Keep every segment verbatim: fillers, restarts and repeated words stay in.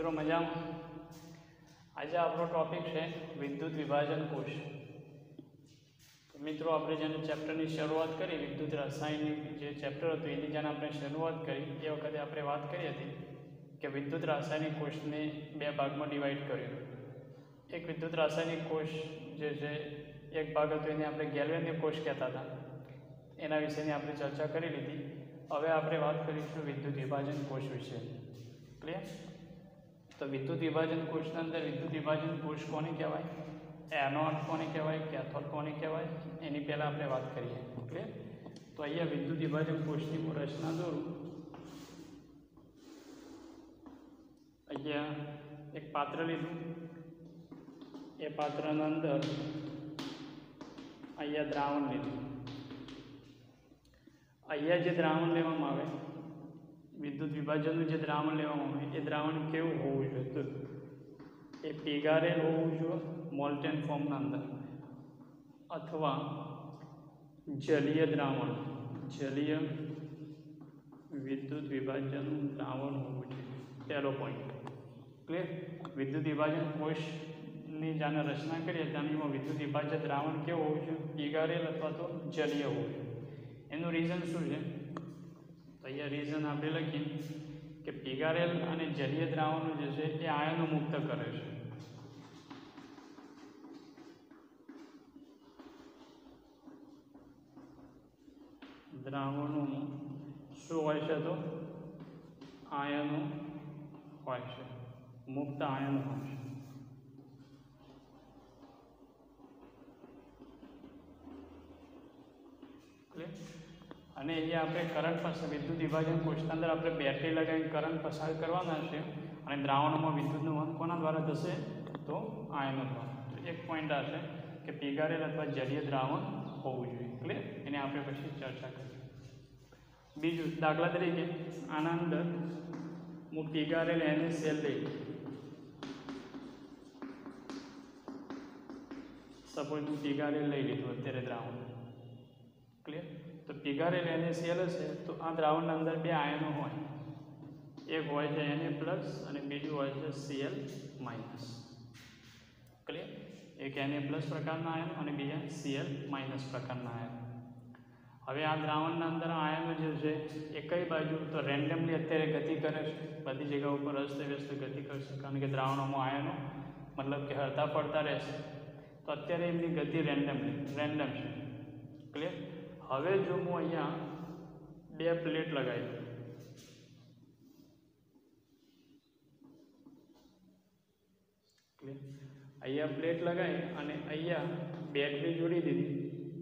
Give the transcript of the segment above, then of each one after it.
મિત્રો મજામાં? આજે આપણો ટોપિક છે વિદ્યુત વિભાજન કોષ. તો મિત્રો આપણે જેને ચેપ્ટરની શરૂઆત કરી વિદ્યુત રાસાયણિક જે ચેપ્ટર હતું એની જેને આપણે શરૂઆત કરી એ વખતે આપણે વાત કરી હતી કે વિદ્યુત રાસાયણિક કોષને બે ભાગમાં ડિવાઈડ કર્યું. એક વિદ્યુત રાસાયણિક કોષ જે છે એક ભાગ હતો એને આપણે ગેલ્વેનિક કોષ કહેતા હતા, એના વિશેની આપણે ચર્ચા કરી લીધી. હવે આપણે વાત કરીશું વિદ્યુત વિભાજન કોષ વિશે. ક્લિયર? તો વિદ્યુત વિભાજન કોષના અંદર વિદ્યુત વિભાજન કોષ કોને કહેવાય, એનોડ કોને કહેવાય, કેથોડ કોને કહેવાય, એની પહેલાં આપણે વાત કરીએ. ક્લિયર? તો અહીંયા વિદ્યુત વિભાજન કોષની હું રચના દોરું. અહીંયા એક પાત્ર લીધું, એ પાત્રના અંદર અહીંયા દ્રાવણ લીધું. અહીંયા જે દ્રાવણ લેવામાં આવે, વિદ્યુત વિભાજનનું જે દ્રાવણ લેવામાં આવે એ દ્રાવણ કેવું હોવું જોઈએ? તો એ પીગારેલ હોવું જોઈએ મોલ્ટેન ફોર્મના અંદર, અથવા જલીય દ્રાવણ, જલીય વિદ્યુત વિભાજનનું દ્રાવણ હોવું જોઈએ. પહેલો પોઈન્ટ. ક્લિયર? વિદ્યુત વિભાજન કોષની જાણે રચના કરીએ ત્યાંની વિદ્યુત વિભાજન દ્રાવણ કેવું હોવું જોઈએ? પીગારેલ અથવા તો જલીય હોવું જોઈએ. એનું રીઝન શું છે? તો અહીંયા રીઝન આપણે લખીએ કે પીગારેલ અને જલીય દ્રાવણો જે છે એ આયનો મુક્ત કરે છે. દ્રાવણોમાં શું હોય છે? તો આયનો હોય છે, મુક્ત આયનો હોય છે. અને અહીંયા આપણે કરંટ પસાર વિદ્યુત વિભાજન કોષના અંદર આપણે બેટરી લગાવીને કરંટ પસાર કરવાના છે અને દ્રાવણોમાં વિદ્યુતનું વહન કોના દ્વારા થશે? તો આયનો દ્વારા. તો એક પોઈન્ટ આ છે કે પીગારેલ અથવા જલીય દ્રાવણ હોવું જોઈએ. ક્લિયર? એને આપણે પછી ચર્ચા કરીએ. બીજું, દાખલા તરીકે આના અંદર હું પીગારેલ એની સેલ લઈ, સપોઝ હું પીગારેલ લઈ લીધું અત્યારે દ્રાવણ. ક્લિયર? તો પીગારેલ એનએસીએલ હશે તો આ દ્રાવણના અંદર બે આયનો હોય, એક હોય છે Na પ્લસ અને બીજું હોય છે Cl માઇનસ. ક્લિયર? એક Na પ્લસ પ્રકારના આયનો અને બીજા Cl માઇનસ પ્રકારના આયનો. હવે આ દ્રાવણના અંદર આયનો જે છે એ કઈ બાજુ? તો રેન્ડમલી અત્યારે ગતિ કરે છે, બધી જગ્યા ઉપર અસ્તવ્યસ્ત ગતિ કરશે, કારણ કે દ્રાવણોમાં આયનો મતલબ કે હરતા પડતા રહેશે. તો અત્યારે એમની ગતિ રેન્ડમલી રેન્ડમ છે. ક્લિયર? હવે જો હું અહીંયા બે પ્લેટ લગાવી દઉં, ક્લિયર? અહીંયા પ્લેટ લગાવી અને અહીંયા બેટરી જોડી દીધી.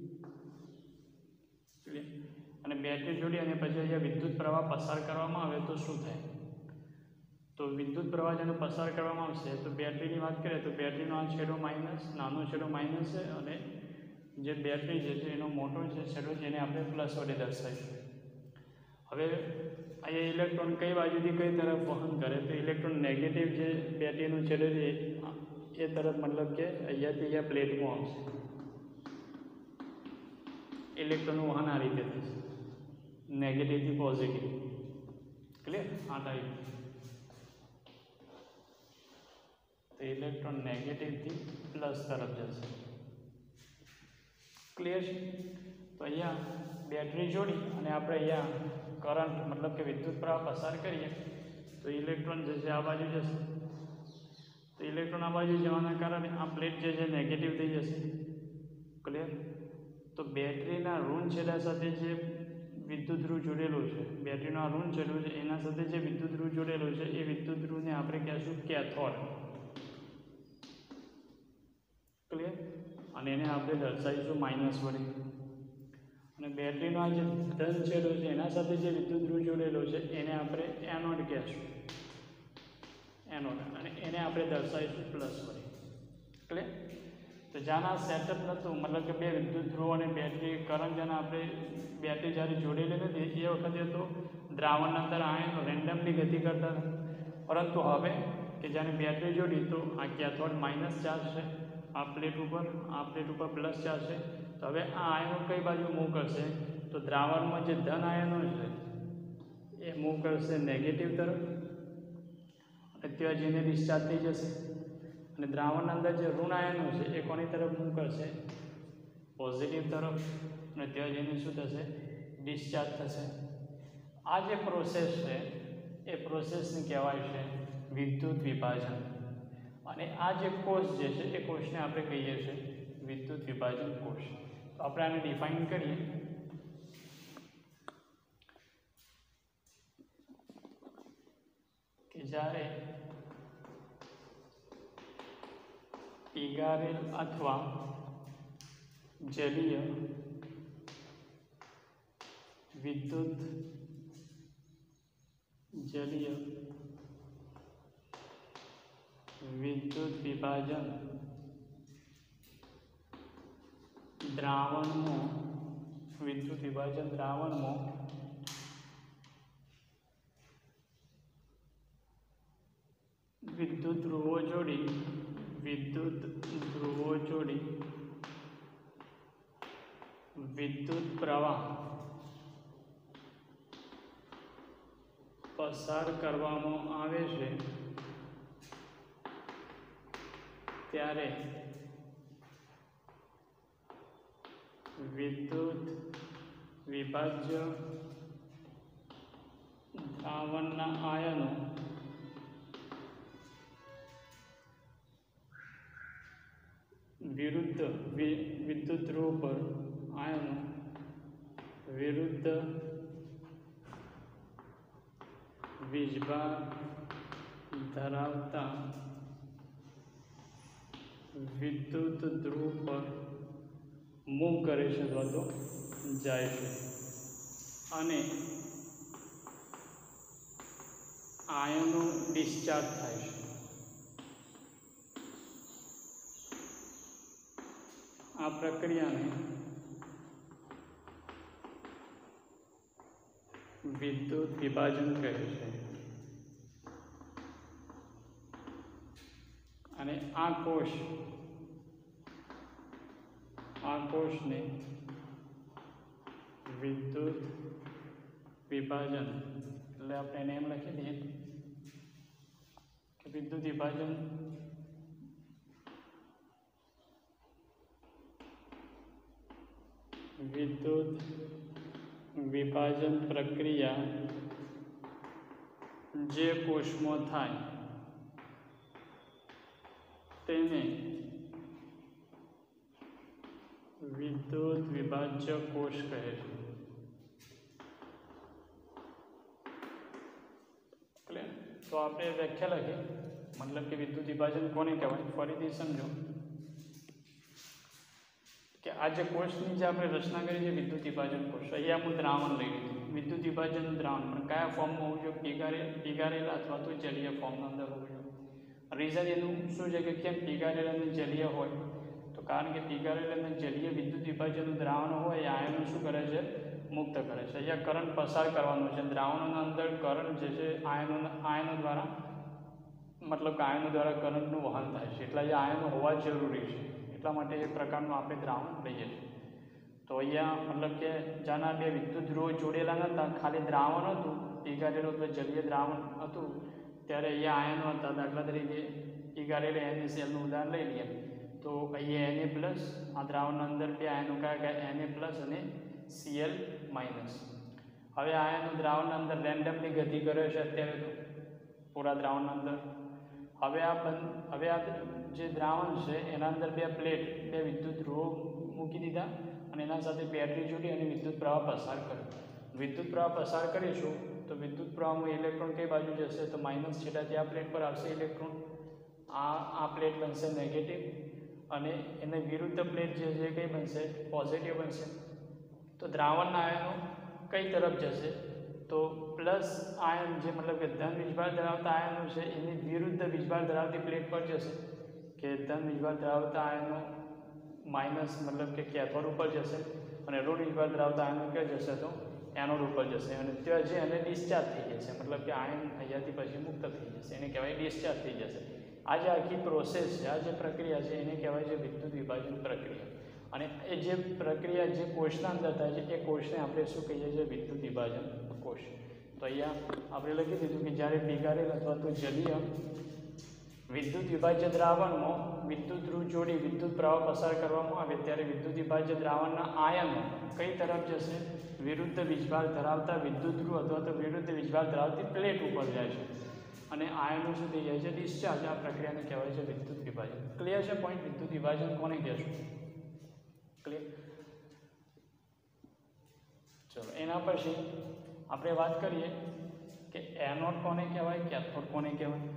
ક્લિયર? અને બેટરી જોડી અને પછી અહીંયા વિદ્યુત પ્રવાહ પસાર કરવામાં આવે તો શું થાય? તો વિદ્યુત પ્રવાહ જેનો પસાર કરવામાં આવશે તો બેટરીની વાત કરીએ તો બેટરીનો આ છેડો માઇનસ, નાનો છેડો માઇનસ છે અને જે બેટરી જે છે એનો મોટો જે છેડો છે એને આપણે પ્લસ વડે દર્શાવીશું. હવે અહીંયા ઇલેક્ટ્રોન કઈ બાજુથી કઈ તરફ વહન કરે? તો ઇલેક્ટ્રોન નેગેટિવ જે બેટરીનો છેડો છે એ તરફ, મતલબ કે અહીંયાથી અહીંયા પ્લેટમાં આવશે. ઇલેક્ટ્રોનનું વહન આ રીતે થશે, નેગેટિવથી પોઝિટિવ. ક્લિયર? આ ટાઈપ. તો ઇલેક્ટ્રોન નેગેટિવથી પ્લસ તરફ જશે. ક્લિયર છે? તો અહીંયા બેટરી જોડી અને આપણે અહીંયા કરંટ મતલબ કે વિદ્યુત પ્રવાહ પસાર કરીએ તો ઇલેક્ટ્રોન જે છે આ બાજુ જશે. તો ઇલેક્ટ્રોન આ બાજુ જવાના કારણે આ પ્લેટ જે છે નેગેટિવ થઈ જશે. ક્લિયર? તો બેટરીના ઋણ છેડા સાથે જે વિદ્યુત ધ્રુવ જોડેલું છે, બેટરીનો આ ઋણ છેડો છે એના સાથે જે વિદ્યુત ધ્રુવ જોડેલું છે એ વિદ્યુત ધ્રુવને આપણે કહેશું કેથોડ. ક્લિયર? અને એને આપણે દર્શાવીશું માઇનસ વડે. અને બેટરીનો આ જે ધન છેડો છે એના સાથે જે વિદ્યુત ધ્રુવ જોડેલો છે એને આપણે એનોડ કહેશું, એનોડ. અને એને આપણે દર્શાવીશું પ્લસ વડે. ક્લિયર? તો જ્યાં આ સેટઅપ નહોતું, મતલબ કે બે વિદ્યુત ધ્રુવ અને બેટરી કરંટ જેને આપણે બેટરી જ્યારે જોડેલી નથી એ વખતે તો દ્રાવણના અંદર આયનો રેન્ડમલી ગતિ કરતા હતા. પરંતુ હવે કે જ્યારે બેટરી જોડી તો આ કેથોડ માઇનસ ચાર્જ છે, આ પ્લેટ ઉપર આ પ્લેટ ઉપર પ્લસ ચાર્જ છે. તો હવે આ આયનો કઈ બાજુ મૂવ કરશે? તો દ્રાવણમાં જે ધન આયનો છે એ મૂવ કરશે નેગેટિવ તરફ ત્યાં જઈને ડિસ્ચાર્જ થઈ જશે અને દ્રાવણના અંદર જે ઋણ આયનો છે એ કોની તરફ મૂવ કરશે? પોઝિટિવ તરફ, અને ત્યાં જઈને શું થશે? ડિસ્ચાર્જ થશે. આ જે પ્રોસેસ છે એ પ્રોસેસને કહેવાય છે વિદ્યુત વિભાજન. અને આ જે કોષ જે છે એ કોષને આપણે કહીએ છીએ વિદ્યુત વિભાજન કોષ. તો આપણે આને ડિફાઇન કરીએ કે જ્યારે પીગારેલ અથવા જલીય વિદ્યુત જલીય વિદ્યુત વિભાજન દ્રાવણમાં વિદ્યુત વિભાજન દ્રાવણમાં વિદ્યુત ધ્રુવો જોડી વિદ્યુત ધ્રુવો જોડી વિદ્યુત પ્રવાહ પસાર કરવામાં આવે છે ત્યારે વિદ્યુત વિભાજ્ય દ્રાવણના આયનો વિરુદ્ધ વિદ્યુત ધ્રુવ પર આયનો વિરુદ્ધ વીજભાર ધરાવતા વિદ્યુત ધ્રુવ પર મૂવ કરે છે અથવા તો જાય છે અને આયનો ડિસ્ચાર્જ થાય છે. આ પ્રક્રિયાને વિદ્યુત વિભાજન કહે છે. અને આ કોષ આ કોષને વિદ્યુત વિભાજન એટલે આપણે એને એમ લખી દઈએ કે વિદ્યુત વિભાજન વિદ્યુત વિભાજન પ્રક્રિયા જે કોષમાં થાય તેને વિદ્યુત વિભાજ્ય કોષ કહે છે. તો આપણે વ્યાખ્યા લખી મતલબ કે વિદ્યુત વિભાજન કોને કહેવાય? ફરીથી સમજો કે આ જે કોષની જે આપણે રચના કરી છે વિદ્યુત વિભાજન કોષ, અહીંયા હું દ્રાવણ લઈ લીધું વિદ્યુત વિભાજન દ્રાવણ, પણ કયા ફોર્મમાં હોવું જોઈએ? પીગારે પીગારેલા અથવા તો જલીય ફોર્મના અંદર હોવું જોઈએ. રીઝન એનું શું છે કે કેમ પીગારેલા અને જલીય હોય? તો કારણ કે પીગારેલા અને જલીય વિદ્યુત વિભાજનનું દ્રાવણ હોય એ આયનો શું કરે છે? મુક્ત કરે છે. અહીંયા કરંટ પસાર કરવાનો છે. દ્રાવણોના અંદર કરંટ જે છે આયનો આયનો દ્વારા મતલબ કે આયનો દ્વારા કરંટનું વહન થાય છે, એટલે અહીંયા આયનો હોવા જરૂરી છે. એટલા માટે એ પ્રકારનું આપણે દ્રાવણ લઈએ છીએ. તો અહીંયા મતલબ કે જ્યાંના બે વિદ્યુત ધ્રુવો જોડેલા નહોતા, ખાલી દ્રાવણ હતું, પીગારેલું અથવા જલીય દ્રાવણ હતું, ત્યારે અહીંયા આયનો હતા. દાખલા તરીકે પીગારેલા એન એ સેલનું ઉદાહરણ લઈ લઈએ તો અહીંયા એન એ પ્લસ, આ દ્રાવણના અંદર બે આયનો કયા કયા? એન એ પ્લસ અને સીએલ માઇનસ. હવે આયનો દ્રાવણના અંદર રેન્ડમલી ગતિ કરે છે અત્યારે તો પૂરા દ્રાવણના અંદર. હવે આ બંધ હવે આ જે દ્રાવણ છે એના અંદર બે પ્લેટ બે વિદ્યુત ધ્રુવો મૂકી દીધા અને એના સાથે બેટરી જોડી અને વિદ્યુત પ્રવાહ પસાર કર્યો. વિદ્યુત પ્રવાહ પસાર કરીશું તો વિદ્યુત પ્રવાહમાં ઇલેક્ટ્રોન કઈ બાજુ જશે? તો માઇનસ છેડાથી આ પ્લેટ પર આવશે ઇલેક્ટ્રોન. આ આ પ્લેટ બનશે નેગેટિવ અને એને વિરુદ્ધ પ્લેટ જે છે કઈ બનશે? પોઝિટિવ બનશે. તો દ્રાવણના આયનો કઈ તરફ જશે? તો પ્લસ આયન જે મતલબ કે ધન વીજભાર ધરાવતા આયનો છે એની વિરુદ્ધ વીજભાર ધરાવતી પ્લેટ પર જશે, કે ધન વીજભાર ધરાવતા આયનો માઇનસ મતલબ કે કેથોડ ઉપર જશે અને ઋણ વીજભાર ધરાવતા આયનો ક્યાં જશે? તો એનોડ ઉપર જશે અને ત્યાં જે એને ડિસ્ચાર્જ થઈ જશે, મતલબ કે આયન અહીંયાથી પછી મુક્ત થઈ જશે, એને કહેવાય ડિસ્ચાર્જ થઈ જશે. આ જે આખી પ્રોસેસ છે, આ જે પ્રક્રિયા છે એને કહેવાય છે વિદ્યુત વિભાજન પ્રક્રિયા. અને એ જે પ્રક્રિયા જે કોષના અંદર થાય છે એ કોષને આપણે શું કહીએ છીએ? વિદ્યુત વિભાજન કોષ. તો અહીંયા આપણે લખી દીધું કે જ્યારે પીગારેલ અથવા તો જલીય વિદ્યુત વિભાજ્ય દ્રાવણમાં વિદ્યુત ધ્રુવ જોડી વિદ્યુત પ્રવાહ પસાર કરવામાં આવે ત્યારે વિદ્યુત વિભાજ્ય દ્રાવણના આયનો કઈ તરફ જશે? વિરુદ્ધ વીજભાર ધરાવતા વિદ્યુત ધ્રુવ અથવા તો વિરુદ્ધ વીજભાર ધરાવતી પ્લેટ ઉપર જાય છે અને આયનો શું થઈ જાય છે? ડિસ્ચાર્જ. આ પ્રક્રિયાને કહેવાય છે વિદ્યુત વિભાજન. ક્લિયર છે પોઈન્ટ? વિદ્યુત વિભાજન કોને કહેશું? ક્લિયર? ચલો એના પછી આપણે વાત કરીએ કે એનોડ કોને કહેવાય, કેથોડ કોને કહેવાય.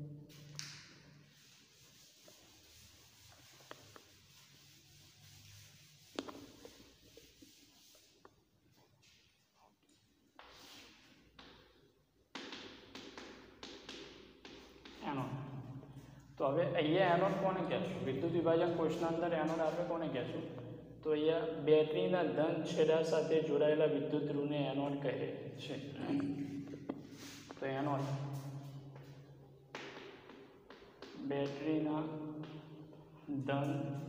તો હવે અહીંયા એનોડ કોને કહેશું? વિદ્યુત વિભાજન કોષના અંદર એનોડ આપણે કોને કહેશું? તો અહીંયા બેટરીના ધન છેડા સાથે જોડાયેલા વિદ્યુત ધ્રુવને એનોડ કહે છે. તો એનોડ બેટરીના ધન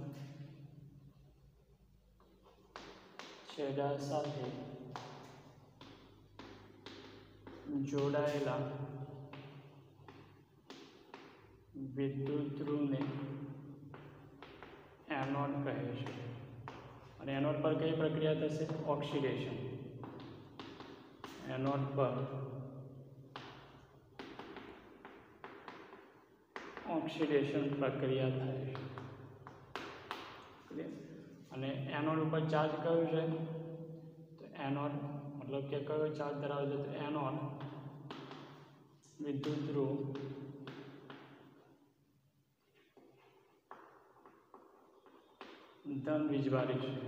છેડા સાથે જોડાયેલા વિદ્યુત ધ્રુવને એનોડ કહે છે. અને એનોડ પર કઈ પ્રક્રિયા થશે? ઓક્સિડેશન. એનોડ પર ઓક્સિડેશન પ્રક્રિયા થાય છે. અને એનોડ ઉપર ચાર્જ કયો છે? તો એનોડ મતલબ કે કયો ચાર્જ ધરાવે છે? તો એનોડ વિદ્યુત ધ્રુવ ધન વીજભારી છે.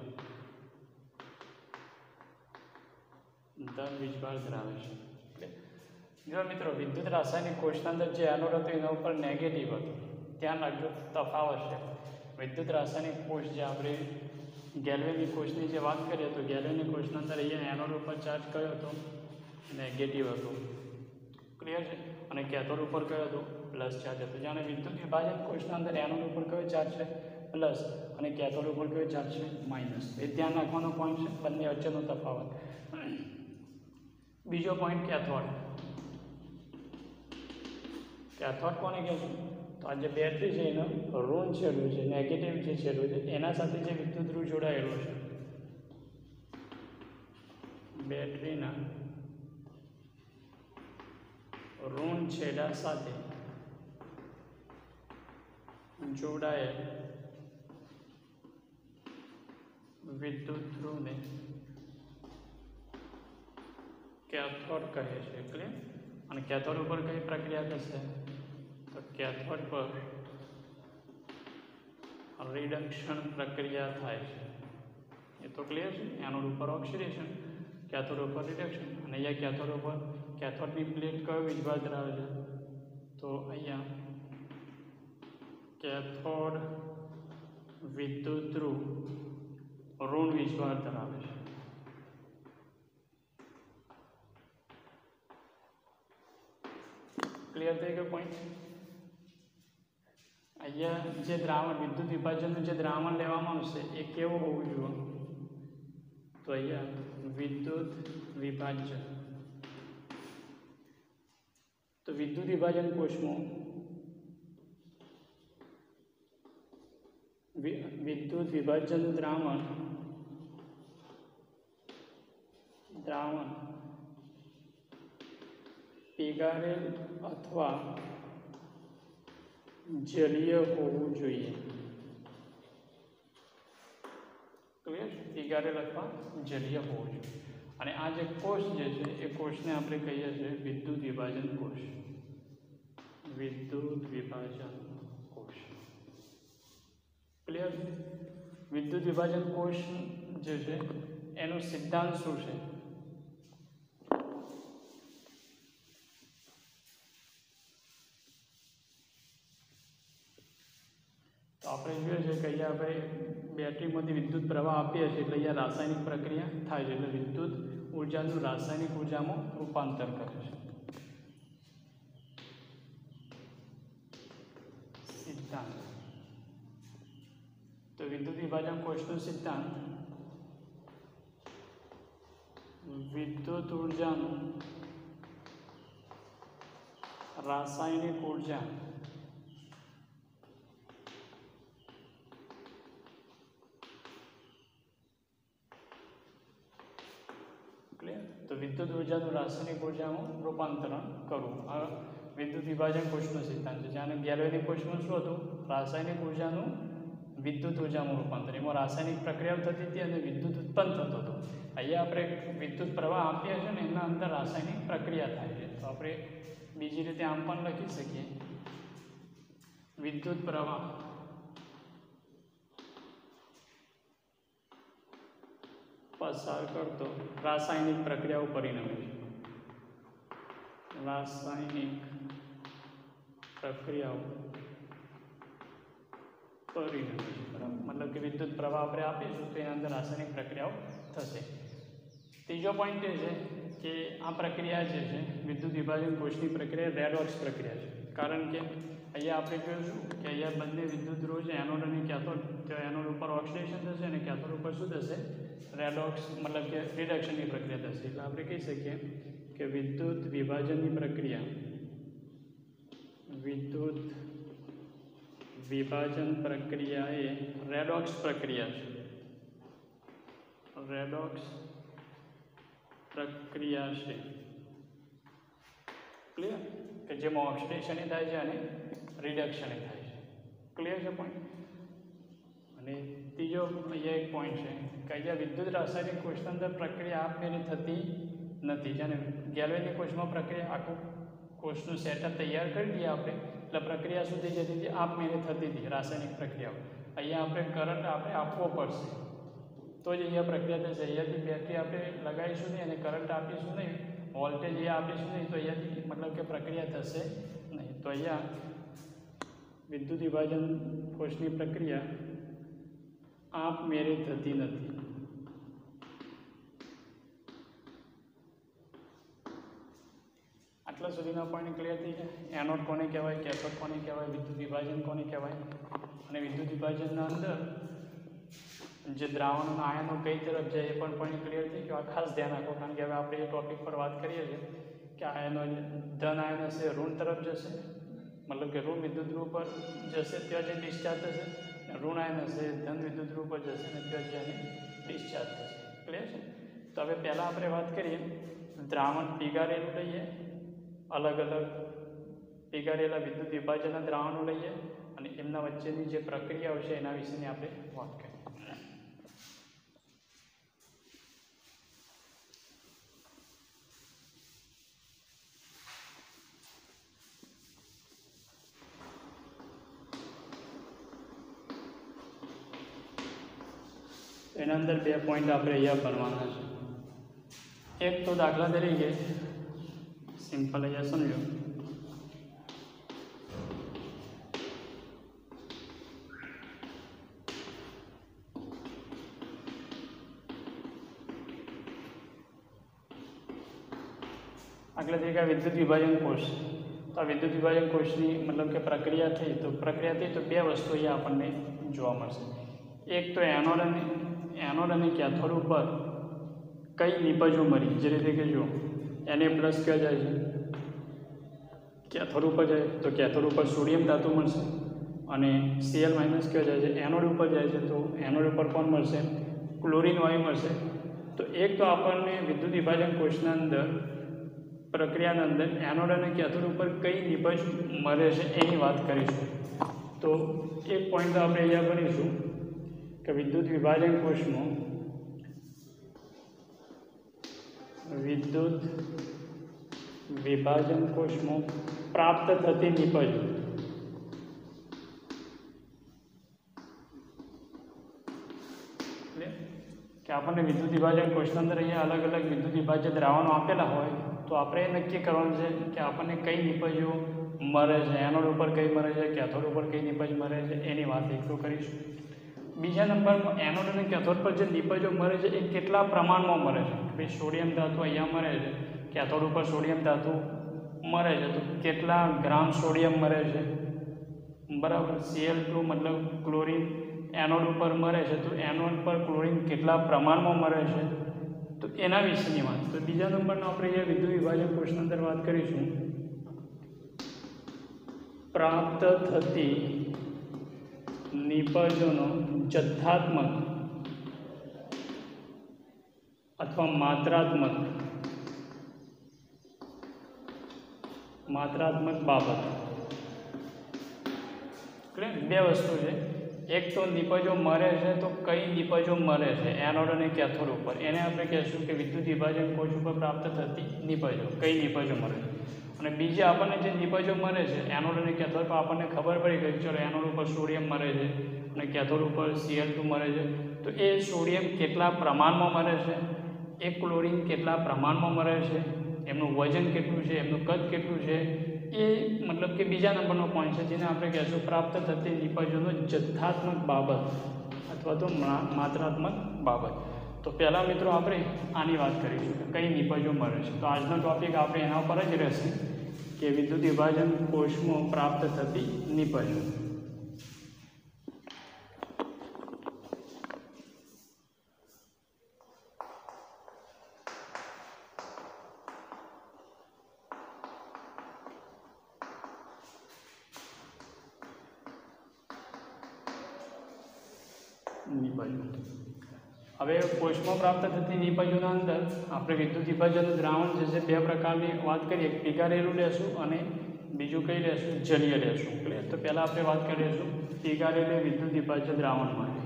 ધન વીજભાર ધરાવે છે. જો મિત્રો વિદ્યુત રાસાયણિક કોષના અંદર જે એનોડ હતો એના ઉપર નેગેટિવ હતું. ધ્યાન રાખજો, તફાવત છે. વિદ્યુત રાસાયણિક કોષ જે આપણે ગેલ્વેનિક કોષની જે વાત કરીએ તો ગેલ્વેનિક કોષના અંદર અહીંયા એનોડ ઉપર ચાર્જ કયો હતો? નેગેટિવ હતો. ક્લિયર છે? અને કેથોડ ઉપર કયો હતો? પ્લસ ચાર્જ હતો. જાણે વિદ્યુત વિભાજન કોષના અંદર એનોડ ઉપર કયો ચાર્જ છે? પ્લસ. અને કેથોડ ઉપર કયો ચાર્જ છે? માઇનસ. એ ધ્યાન રાખવાનો પોઈન્ટ છે, બંને વચ્ચેનો તફાવત. બીજો પોઈન્ટ કેથોડ. કેથોડ કોને કહેશું? તો આ જે બેટરી છે એનો ઋણ છેડું છે, નેગેટિવ જે છેડું છે એના સાથે જે વિદ્યુત ધ્રુવ જોડાયેલો છે, બેટરીના ઋણ છેડા સાથે જોડાયેલ વિદ્યુત ધ્રુવને કેથોડ કહે છે. ક્લિયર? અને કેથોડ ઉપર કઈ પ્રક્રિયા થશે? તો કેથોડ પર રિડક્શન પ્રક્રિયા થાય છે. એ તો ક્લિયર છે. એનોડ ઉપર ઓક્સિડેશન, કેથોડ ઉપર રિડક્શન. અને અહીંયા કેથોડ ઉપર કેથોડની પ્લેટ કયો વીજભાર ધરાવે છે? તો અહીંયા કેથોડ વિદ્યુત ધ્રુવ ઋણ વીજભાર ધરાવે છે. ક્લિયર થઈ ગયો પોઈન્ટ? અહીંયા જે દ્રાવણ વિદ્યુત વિભાજનનું જે દ્રાવણ લેવામાં આવશે એ કેવું હોવું જોઈએ? તો અહીંયા વિદ્યુત વિભાજન. તો વિદ્યુત વિભાજન કોષમાં વિદ્યુત વિભાજન દ્રાવણ દ્રાવણ પીગારેલ અથવા જલીય હોવું જોઈએ. ક્લિયર? પીગારેલ અથવા જલીય હોવું જોઈએ. અને આ જે કોષ જે છે એ કોષને આપણે કહીએ છીએ વિદ્યુત વિભાજન કોષ. વિદ્યુત વિભાજન કોષ. ક્લિયર? વિદ્યુત વિભાજન કોષ જે છે એનો સિદ્ધાંત શું છે? તો આપણે જોઈએ છે કે અહીંયા આપણે બેટરીમાંથી વિદ્યુત પ્રવાહ આપીએ છીએ એટલે અહીંયા રાસાયણિક પ્રક્રિયા થાય છે. એટલે વિદ્યુત ઉર્જાનું રાસાયણિક ઉર્જામાં રૂપાંતર કરે છે. સિદ્ધાંત. તો વિદ્યુત વિભાજન કોષનો સિદ્ધાંત વિદ્યુત ઉર્જાનું રાસાયણિક ઉર્જા ક્લિયર. તો વિદ્યુત ઉર્જાનું રાસાયણિક ઉર્જામાં રૂપાંતરણ કરવું આ વિદ્યુત વિભાજન કોષનો સિદ્ધાંત છે. જ્યાં ગેલ્વેનિક કોષમાં શું હતું, રાસાયણિક ઉર્જાનું વિદ્યુત ઉર્જામાં રૂપાંતર. એમાં રાસાયણિક પ્રક્રિયાઓ થતી હતી અને વિદ્યુત ઉત્પન્ન થતો હતો. અહીંયા આપણે વિદ્યુત પ્રવાહ આપીએ છીએ ને એના અંદર રાસાયણિક પ્રક્રિયા થાય છે. તો આપણે બીજી રીતે આમ પણ લખી શકીએ, વિદ્યુત પ્રવાહ પસાર કરતો રાસાયણિક પ્રક્રિયાઓ પરિણમે છે. રાસાયણિક પ્રક્રિયાઓ પરિણમે છે, બરાબર. મતલબ કે વિદ્યુત પ્રવાહ આપણે આપીશું તો એના અંદર રાસાયણિક પ્રક્રિયાઓ થશે. ત્રીજો પોઈન્ટ એ છે કે આ પ્રક્રિયા જે છે વિદ્યુત વિભાજન કોષની પ્રક્રિયા રેડોક્સ પ્રક્રિયા છે. કારણ કે અહીંયા આપણે જોઈશું કે અહીંયા બંને વિદ્યુત ધ્રુવ છે, એનોડ અને કેથોડ. તો એનોડ ઉપર ઓક્સિડેશન થશે અને કેથોડ ઉપર શું થશે, રેડોક્સ મતલબ કે રિડક્શનની પ્રક્રિયા થશે. એટલે આપણે કહી શકીએ કે વિદ્યુત વિભાજનની પ્રક્રિયા વિદ્યુત વિભાજન પ્રક્રિયા એ રેડોક્સ પ્રક્રિયા છે. રેડોક્સ પ્રક્રિયા છે, ક્લિયર. કે જેમાં ઓક્સિડેશન થાય છે અને રિડક્શન થાય છે. ક્લિયર છે પોઈન્ટ. અને ત્રીજો અહીંયા એક પોઈન્ટ છે કે અહીંયા વિદ્યુત રાસાયણિક કોષની અંદર પ્રક્રિયા આપમેળે થતી નથી. જેને ગેલ્વેનિક કોષમાં પ્રક્રિયા આખું કોષનું સેટઅપ તૈયાર કરી દઈએ આપણે એટલે પ્રક્રિયા શું થઈ જતી હતી, આપમેળે થતી હતી રાસાયણિક પ્રક્રિયાઓ. અહીંયા આપણે કરંટ આપણે આપવો પડશે તો જ અહીંયા પ્રક્રિયા થશે. અહીંયાથી બેટરી આપણે લગાવીશું નહીં અને કરંટ આપીશું નહીં, વોલ્ટેજ અહીંયા આપીશું નહીં તો અહીંયાથી મતલબ કે પ્રક્રિયા થશે નહીં. તો અહીંયા વિદ્યુત વિભાજન કોષની પ્રક્રિયા આપમેળે થતી નથી. આટલા સુધીના પોઈન્ટ ક્લિયર થઈ ગયા. એનોડ કોને કહેવાય, કેથોડ કોને કહેવાય, વિદ્યુત વિભાજન કોને કહેવાય અને વિદ્યુત વિભાજનના અંદર જે દ્રાવણોના આયનો કઈ તરફ જાય એ પણ પોઈન્ટ ક્લિયર થઈ ગયો. આ ખાસ ધ્યાન રાખો કારણ કે હવે આપણે એ ટોપિક પર વાત કરીએ છીએ કે આયનો ધન આયન હશે ઋણ તરફ જશે, મતલબ કે ઋણ વિદ્યુત ધ્રુવ પર જશે ત્યાં જે ડિસ્ચાર્જ થશે, ઋણ આયન હશે ધન વિદ્યુત ધ્રુવ પર જશે અને ત્યાં જે ડિસ્ચાર્જ થશે. ક્લિયર છે. તો હવે પહેલાં આપણે વાત કરીએ દ્રાવણ પીગારેલું લઈએ, અલગ અલગ પીગારેલા વિદ્યુત વિભાજનના દ્રાવણો લઈએ અને એમના વચ્ચેની જે પ્રક્રિયાઓ છે એના વિશેની આપણે વાત કરીએ. એના અંદર બે પોઈન્ટ આપણે અહીંયા ભણવાના છે. એક તો દાખલા તરીકે સિમ્પલ અહીંયા સમજો, દાખલા તરીકે વિદ્યુત વિભાજન કોષ. તો આ વિદ્યુત વિભાજન કોષની મતલબ કે પ્રક્રિયા થઈ તો પ્રક્રિયા થઈ તો બે વસ્તુ અહીંયા આપણને જોવા મળશે. એક તો એનોડ અને એનોડ અને કેથોડ ઉપર કઈ નિપજો મળી, જે રીતે કે જો એને પ્લસ ક્યાં જાય છે, કેથોડ ઉપર જાય તો કેથોડ ઉપર સોડિયમ ધાતુ મળશે અને સીએલ માઇનસ ક્યાં જાય છે, એનોડ ઉપર જાય છે તો એનોડ ઉપર કોણ મળશે, ક્લોરિન વાયુ મળશે. તો એક તો આપણને વિદ્યુત વિભાજન કોષના અંદર પ્રક્રિયાના અંદર એનોડ અને કેથોડ ઉપર કઈ નિપજ મળે છે એની વાત કરીશું. તો એક પોઈન્ટ આપણે અહીંયા ભણીશું કે વિદ્યુત વિભાજન કોષમાં વિદ્યુત વિભાજન કોષમાં પ્રાપ્ત થતી નિપજ કે આપણને વિદ્યુત વિભાજન કોષના અંદર અહીંયા અલગ અલગ વિદ્યુત વિભાજન દ્રાવણો આપેલા હોય તો આપણે એ નક્કી કરવાનું છે કે આપણને કઈ નિપજો મળે છે, એનોડ ઉપર કઈ મળે છે, કેથોડ ઉપર કઈ નિપજ મળે છે એની વાત એક તો કરીશું. બીજા નંબરમાં એનોડ અને કેથોડ પર જે નિપજો મળે છે એ કેટલા પ્રમાણમાં મળે છે. ભાઈ સોડિયમ ધાતુ અહીંયા મળે છે, કેથોડ ઉપર સોડિયમ ધાતુ મળે છે તો કેટલા ગ્રામ સોડિયમ મળે છે, બરાબર. સીએલ ટુ મતલબ ક્લોરિન એનોડ ઉપર મળે છે તો એનોડ પર ક્લોરિન કેટલા પ્રમાણમાં મળે છે તો એના વિશેની વાત. તો બીજા નંબરનો આપણે અહીંયા વિદ્યુત વિભાજન કોષની અંદર વાત કરીશું પ્રાપ્ત થતી નિપજોનો જથ્થાત્મક અથવા માત્રાત્મક માત્રાત્મક બાબત. બે વસ્તુ છે. એક તો નિપજો મરે છે તો કઈ નિપજો મરે છે એનોડ અને કેથોડ ઉપર, એને આપણે કહેશું કે વિદ્યુત વિભાજન કોષ ઉપર પ્રાપ્ત થતી નિપજો, કઈ નિપજો મરે છે. અને બીજી આપણને જે નિપજો મરે છે એનોડ અને કેથોડ પર આપણને ખબર પડી ગઈ ચલો એનોડ ઉપર સોડિયમ મરે છે અને કેથોડ ઉપર સી એલ ટુ મરે છે. તો એ સોડિયમ કેટલા પ્રમાણમાં મરે છે, એ ક્લોરિન કેટલા પ્રમાણમાં મરે છે, એમનું વજન કેટલું છે, એમનું કદ કેટલું છે, એ મતલબ કે બીજા નંબરનો પોઈન્ટ છે જેને આપણે કહેશું પ્રાપ્ત થતી નિપજોનો જથ્થાત્મક બાબત અથવા તો માત્રાત્મક બાબત. તો પહેલાં મિત્રો આપણે આની વાત કરીશું કે કઈ નિપજો મળે છે. તો આજનો ટોપિક આપણે એના ઉપર જ રહેશે કે વિદ્યુત વિભાજન કોષમાં પ્રાપ્ત થતી નિપજો. નિપજો હવે કોષમાં પ્રાપ્ત થતી નિપજોના અંદર આપણે વિદ્યુત વિભાજનનું દ્રાવણ જે છે બે પ્રકારની વાત કરીએ, પીગારેલું લેશું અને બીજું કઈ લેશું, જલીય લેશું. ક્લિયર? તો પહેલાં આપણે વાત કરીશું પીગારેલું વિદ્યુત વિભાજન દ્રાવણ માટે.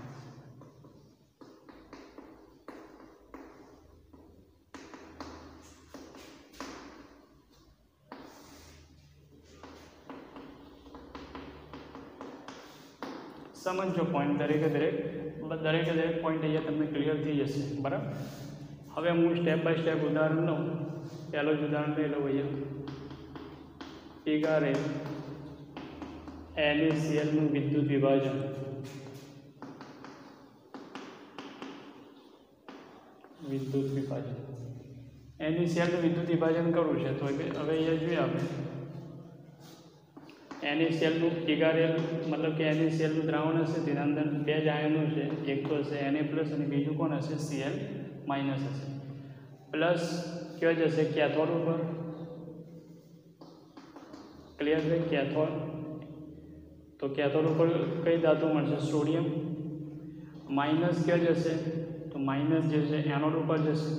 સમજો પોઈન્ટ દરેકે દરેક દરેકે દરેક પોઈન્ટ અહીંયા તમને ક્લિયર થઈ જશે. બરાબર? હવે હું સ્ટેપ બાય સ્ટેપ ઉદાહરણ લઉં. પહેલું જ ઉદાહરણ લઈ લઉં. અહીંયા પીગારેલ એનએસીએલનું વિદ્યુત વિભાજન વિદ્યુત વિભાજન એનએસીએલનું વિદ્યુત વિભાજન કરવું છે. તો હવે અહીંયા જોઈએ આપણે એનએસીએલનું પીગારેલ મતલબ કે એનએસીએલનું દ્રાવણ હશે તેના અંદર બે જ આયનો છે. એક તો હશે એનએ પ્લસ અને બીજું કોણ હશે, સીએલ માઇનસ હશે. પ્લસ કયો જશે કેથોડ ઉપર. ક્લિયર છે? કેથોડ. તો કેથોડ ઉપર કઈ ધાતુ મળશે, સોડિયમ. માઇનસ કયો જશે, તો માઇનસ જે છે એનોડ ઉપર જશે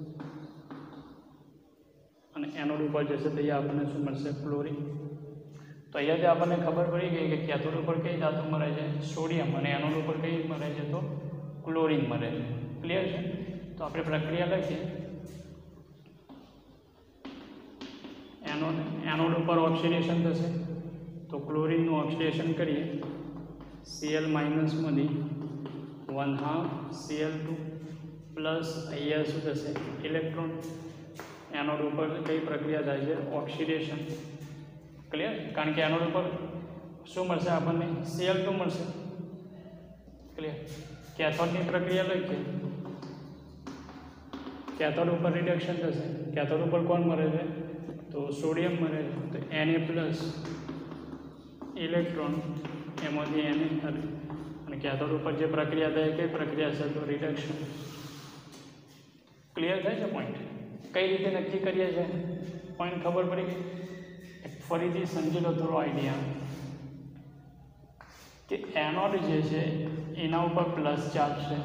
અને એનોડ ઉપર જશે તો અહીંયા આપણને શું મળશે, ક્લોરિન. તો અહીંયાથી આપણને ખબર પડી ગઈ કે કેથોડ ઉપર કઈ ધાતુ મળે છે, સોડિયમ, અને એનોડ ઉપર કઈ મળે છે, તો ક્લોરિન મળે છે. ક્લિયર છે? તો આપણે પ્રક્રિયા લખીએ. એનોડ એનોડ ઉપર ઓક્સિડેશન થશે તો ક્લોરિનનું ઓક્સિડેશન કરીએ. સીએલ માઇનસમાંથી one half CL two plus અહીંયા શું થશે, ઇલેક્ટ્રોન. એનોડ ઉપર કઈ પ્રક્રિયા થાય છે, ઓક્સિડેશન. ક્લિયર? કારણ કે એનોડ ઉપર શું મળશે આપણને, સીએલ ટુ મળશે. ક્લિયર? કેથોડની પ્રક્રિયા લખીએ. કેથોડ ઉપર રિડક્શન થશે. કેથોડ ઉપર કોણ મળે છે, તો સોડિયમ મળે છે. તો Na પ્લસ ઇલેક્ટ્રોન એમાંથી Na અને કેથોડ ઉપર જે પ્રક્રિયા થાય કઈ પ્રક્રિયા છે, તો રિડક્શન. ક્લિયર થાય છે પોઈન્ટ? કઈ રીતે નક્કી કરીએ છીએ પોઈન્ટ ખબર પડી ગઈ? ફરીથી સમજી લો થોડો આઈડિયા કે એનોડ જે છે એના ઉપર પ્લસ ચાર્જ છે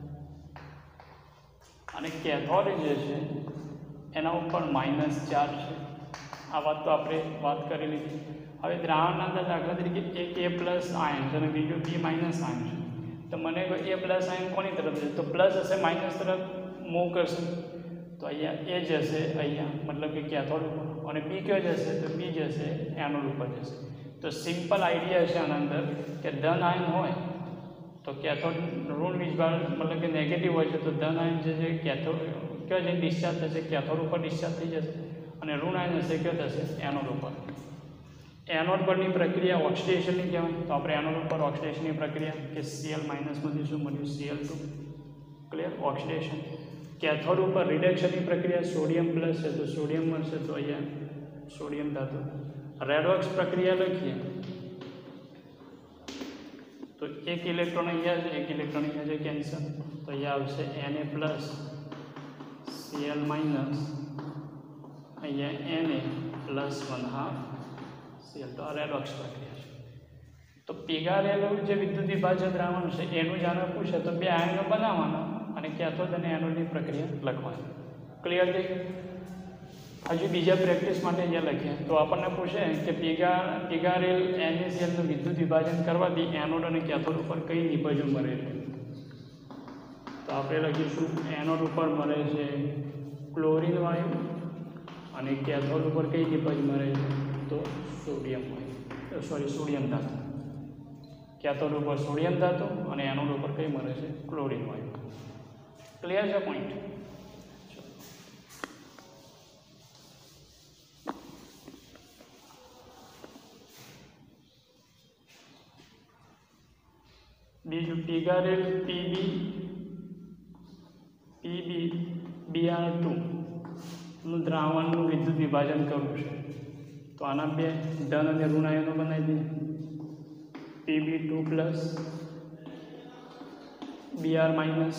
અને કેથોડ જે છે એના ઉપર માઇનસ ચાર્જ છે. આ વાત તો આપણે વાત કરી લીધી. હવે દ્રાવણના અંદર દાખલા તરીકે એક એ પ્લસ આયન છે અને બીજું બી માઇનસ આયન છે. તો મને એ પ્લસ આયન કોની તરફ જશે, તો પ્લસ હશે માઇનસ તરફ મૂવ કરશે. તો અહીંયા એ જશે અહીંયા મતલબ કે કેથોડ ઉપર અને બી કયો જશે, તો બી જશે એનોડ ઉપર જશે. તો સિમ્પલ આઈડિયા છે આના અંદર કે ધન આયન હોય તો કેથોડ ઋણ વીજભાર મતલબ કે નેગેટિવ હોય છે તો ધન આયન જે છે કેથોડ કયો જે ડિસ્ચાર્જ થશે, કેથોડ ઉપર ડિસ્ચાર્જ થઈ જશે અને ઋણ આયન હશે કયો થશે, એનોડ ઉપર. એનોડ પરની પ્રક્રિયા ઓક્સિડેશનની કહેવાય. તો આપણે એનોડ ઉપર ઓક્સિડેશનની પ્રક્રિયા કે સીએલ માઇનસમાંથી શું મળ્યું, CL two. Clear? Oxidation. Cathode ઉપર રિડક્શનની પ્રક્રિયા સોડિયમ પ્લસ છે તો સોડિયમ મળશે તો અહીંયા સોડિયમ ધાતુ. રેડોક્સ પ્રક્રિયા લખીએ તો એક ઇલેક્ટ્રોન અહીંયા છે, એક ઇલેક્ટ્રોન અહીંયા છે, કેન્સલ. તો અહીંયા આવશે Na પ્લસ સીએલ માઇનસ અહીંયા Na પ્લસ વન હાફ સીએલ તો આ રેડોક્સ પ્રક્રિયા છે. તો પીગારેલું જે વિદ્યુત વિભાજ્ય દ્રાવણ છે એનું જાણે પૂછે તો બે આયનો બનાવવાના અને કેથોડ અને એનોડની પ્રક્રિયા લખવાની. ક્લિયર થઈ ગયું? હજુ બીજા પ્રેક્ટિસ માટે અહીંયા લખીએ તો આપણને પૂછે કે પીગા પીગારેલ એનએસીએલનું વિદ્યુત વિભાજન કરવાથી એનોડ અને કેથોડ ઉપર કઈ નિપજો મળે છે. તો આપણે લખીશું એનોડ ઉપર મળે છે ક્લોરીન વાયુ અને કેથોડ ઉપર કઈ નિપજ મળે છે તો સોડિયમ વાયુ સોરી સોડિયમ ધાતુ. કેથોડ ઉપર સોડિયમ ધાતુ અને એનોડ ઉપર કઈ મળે છે ક્લોરીન વાયુ. ક્લિયર છે પોઈન્ટ? બીજું પીગારેલ પીબી પીબી બીઆર ટુ નું દ્રાવણનું વિદ્યુત વિભાજન કરવું છે તો આના બે ધન અને ઋણ આયનો બનાવી દઈએ. PB two plus BR minus